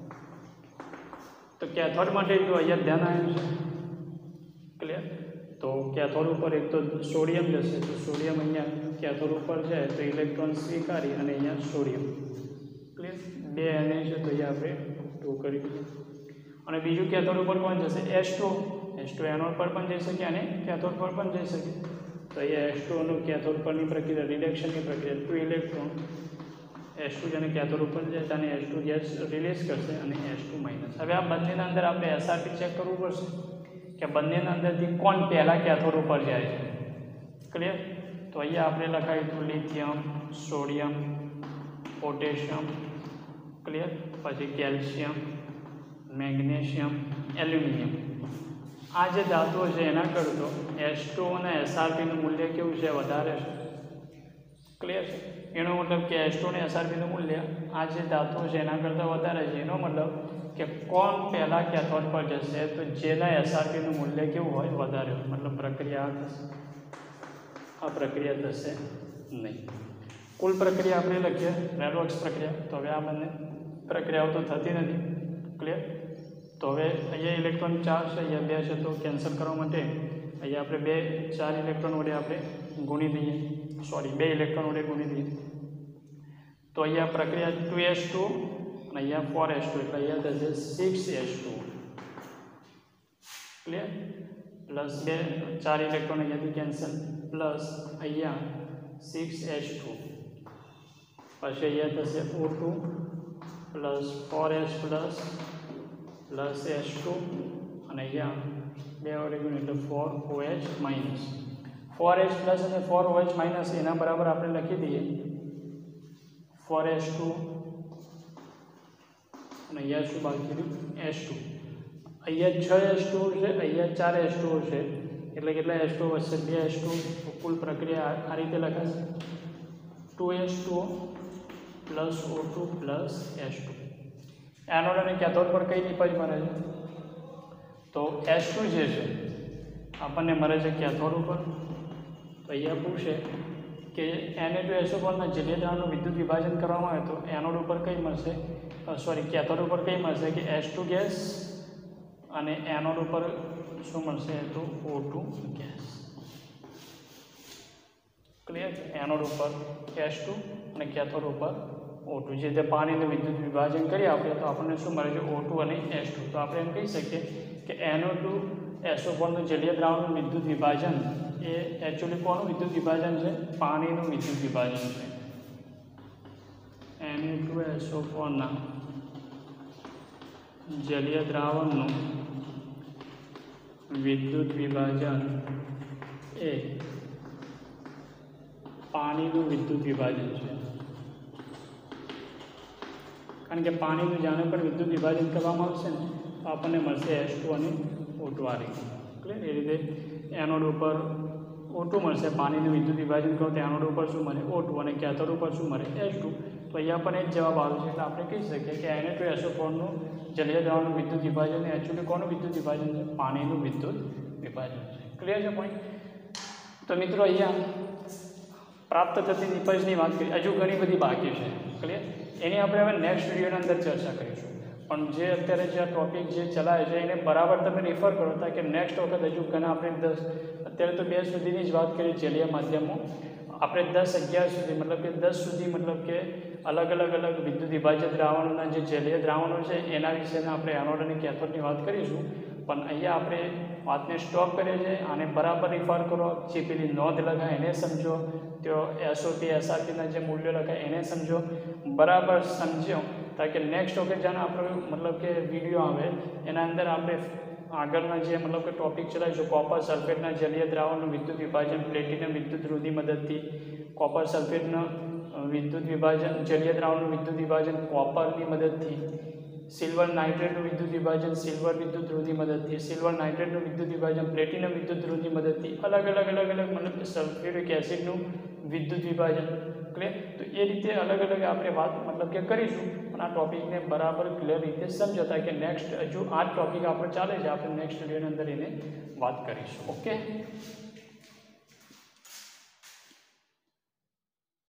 તો કેથોડ માટે જો અહીંયા ધ્યાન આવ્યું છે, ક્લિયર. તો કેથોડ ઉપર એક તો સોડિયમ જશે, તો સોડિયમ અહીંયા કેથોડ ઉપર જાય તો ઇલેક્ટ્રોન સ્વીકારી અને અહીંયા સોડિયમ, ક્લિયર. બે એને છે તો અહીંયા આપણે ટુ કરી દઈએ. અને બીજું કેથોડ ઉપર કોણ જશે? S two. S two anode પર પણ જઈ શકે અને કેથોડ પર પણ જઈ શકે. તો અહીંયા એસ ટુનું કેથોડ પરની પ્રક્રિયા, રિડક્શનની પ્રક્રિયા, ટુ ઇલેક્ટ્રોન એસ ટુ જેને કેથોડ ઉપર જાય અને એસ ટુ ગેસ રિલીઝ કરશે અને એસ ટુ માઇનસ. હવે આ બંનેના અંદર આપણે એસઆરપી ચેક કરવું પડશે કે બંનેના અંદરથી કોણ પહેલાં કેથોડ ઉપર જાય છે, ક્લિયર. તો અહીંયા આપણે લખાવીશું લિથિયમ, સોડિયમ, પોટેશિયમ, ક્લિયર. પછી કેલ્શિયમ, મેગ્નેશિયમ, એલ્યુમિનિયમ. આ જે ધાતુઓ છે એના કરતો એસ ટુ અને એસઆરપીનું મૂલ્ય કેવું છે? વધારે છે, ક્લિયર છે. એનો મતલબ કે એસ ટુ અને એસઆરપીનું મૂલ્ય આ જે ધાતુઓ છે એના કરતાં વધારે છે. એનો મતલબ કે કોણ પહેલાં કેથોડ પર જશે? તો જેના એસઆરપીનું મૂલ્ય કેવું હોય? વધારે હોય, મતલબ પ્રક્રિયા થશે, આ પ્રક્રિયા થશે નહીં. કુલ પ્રક્રિયા આપણે લખીએ રેડોક્સ પ્રક્રિયા. તો હવે આ બંને પ્રક્રિયાઓ તો થતી નથી, ક્લિયર. તો હવે અહીંયા ઇલેક્ટ્રોન ચાર છે, અહીંયા બે છે, તો કેન્સલ કરવા માટે અહીંયા આપણે બે ચાર ઇલેક્ટ્રોન વડે આપણે ગુણી દઈએ, સોરી બે ઇલેક્ટ્રોન વડે ગુણી દઈએ. તો અહીંયા પ્રક્રિયા ટુ એસ ટુ અને અહીંયા ફોર એસ ટુ, એટલે અહીંયા થશે six S two, clear. Plus બે ચાર ઇલેક્ટ્રોન અહીંયાથી કેન્સલ, પ્લસ અહીંયા સિક્સ એસ ટુ, પછી અહીંયા થશે O two plus four S plus plus S two અને અહીંયા બે વડે ગુણ એટલે four O H minus. Four H plus અને ફોર ઓ એચ માઇનસ એના બરાબર આપણે લખી દઈએ ફોર એસ ટુ અને અહીંયા શું બાકી રહ્યું? S two. અહીંયા છ એસ ટુ છે, અહીંયા ચાર એસ ટુ છે, એટલે કેટલા એસ ટુ વધશે? બે એસ ટુ. કુલ પ્રક્રિયા આ રીતે લખાશે two S two plus O two plus S two. Anode અને કેથોડ પર કઈ નિપજ મળે છે? તો એસ ટુ જે છે આપણને મળે છે કેથોડ ઉપર. તો અહીંયા પૂછે કે N A two S O ફોરના જલીય દ્રાવણનું વિદ્યુત વિભાજન કરવામાં આવે તો એનોડ ઉપર કઈ મળશે, સોરી કેથોડ ઉપર કઈ મળશે કે એસ ટુ ગેસ, અને એનોડ ઉપર શું મળશે તો O two gas. Clear? Anode ઉપર એસ ટુ અને કેથોડ ઉપર ઓ ટુ. જે રીતે પાણીનું વિદ્યુત વિભાજન કરીએ આપણે તો આપણને શું મળે છે ઓ ટુ અને એસ ટુ. તો આપણે એમ કહી શકીએ કે N O two S O ફોરનું જલીય દ્રાવણનું વિદ્યુત વિભાજન એ એકચ્યુઅલી કોનું વિદ્યુત વિભાજન છે? પાણીનું વિદ્યુત વિભાજન છે. N A two S O ફોરના જલીય દ્રાવણનું વિદ્યુત વિભાજન એ પાણીનું વિદ્યુત વિભાજન છે. કારણ કે પાણીનું જાણે પણ વિદ્યુત વિભાજન કરવામાં આવશે ને તો આપણને મળશે એસ ટુ અને ઓ ટુ આ રીતે. ક્લિયર? એ રીતે એનોડ ઉપર ઓ ટુ મળશે, પાણીનું વિદ્યુત વિભાજન કરો તો એનોડ ઉપર શું મળે ઓ ટુ, અને કેથોડ ઉપર શું મળે એસ ટુ. તો અહીંયા પણ એ જ જવાબ આવે છે. એટલે આપણે કહી શકીએ કે N A two S O ફોરનું જલીય દ્રાવણનું વિદ્યુત વિભાજન એ એકચ્યુઅલી કોનું વિદ્યુત વિભાજન છે? પાણીનું વિદ્યુત વિભાજન છે. ક્લિયર છે પોઈન્ટ? તો મિત્રો અહીંયા પ્રાપ્ત થતી નિપજની વાત કરી, હજુ ઘણી બધી બાકી છે. ક્લિયર? એની આપણે હવે નેક્સ્ટ વિડીયોની અંદર ચર્ચા કરીશું. પણ જે અત્યારે જે ટોપિક જે ચલાવે છે એને બરાબર તમે રિફર કરો તા કે નેક્સ્ટ વખત હજુ ઘણા આપણે દસ અત્યારે તો બે સુધીની જ વાત કરી જલીય માધ્યમો. આપણે દસ અગિયાર સુધી મતલબ કે દસ સુધી મતલબ કે અલગ અલગ અલગ વિદ્યુત વિભાજિત દ્રાવણોના જે જલીય દ્રાવણો છે એના વિશેના આપણે એનોડ અને કેથોડની વાત કરીશું. પણ અહીંયા આપણે વાતને સ્ટોપ કરીએ છીએ. આને બરાબર રિફર કરો, જે પેલી નોંધ લખાય એને સમજો, તો એસઓપી એસઆરપીના જે મૂલ્યો લખાય એને સમજો, બરાબર સમજો તાકે નેક્સ્ટ વખત જેને આપણો મતલબ કે વિડીયો આવે એના અંદર આપણે આગળના જે મતલબ કે ટોપિક ચલાવીશું કોપર સલ્ફેટના જલીય દ્રાવણનું વિદ્યુત વિભાજન પ્લેટિનમ વિદ્યુત ધ્રુવની મદદથી, કોપર સલ્ફેટના વિદ્યુત વિભાજન જલીય દ્રાવણનું વિદ્યુત વિભાજન કોપરની મદદથી, સિલ્વર નાઇટ્રેટનું વિદ્યુત વિભાજન સિલ્વર વિદ્યુત ધ્રુવની મદદથી, સિલ્વર નાઇટ્રેટનું વિદ્યુત વિભાજન પ્લેટિનમ વિદ્યુત ધ્રુવની મદદથી, અલગ અલગ અલગ અલગ મતલબ સલ્ફ્યુરિક એસિડનું વિદ્યુત વિભાજન. ક્લિયર? તો એ રીતે અલગ અલગ આપણે વાત મતલબ કે કરીશું. પણ આ ટોપિકને બરાબર ક્લિયર રીતે સમજતા કે નેક્સ્ટ હજુ આ ટોપિક આપણે ચાલે છે, આપણે નેક્સ્ટ વિડીયોની અંદર એને વાત કરીશું. ઓકે.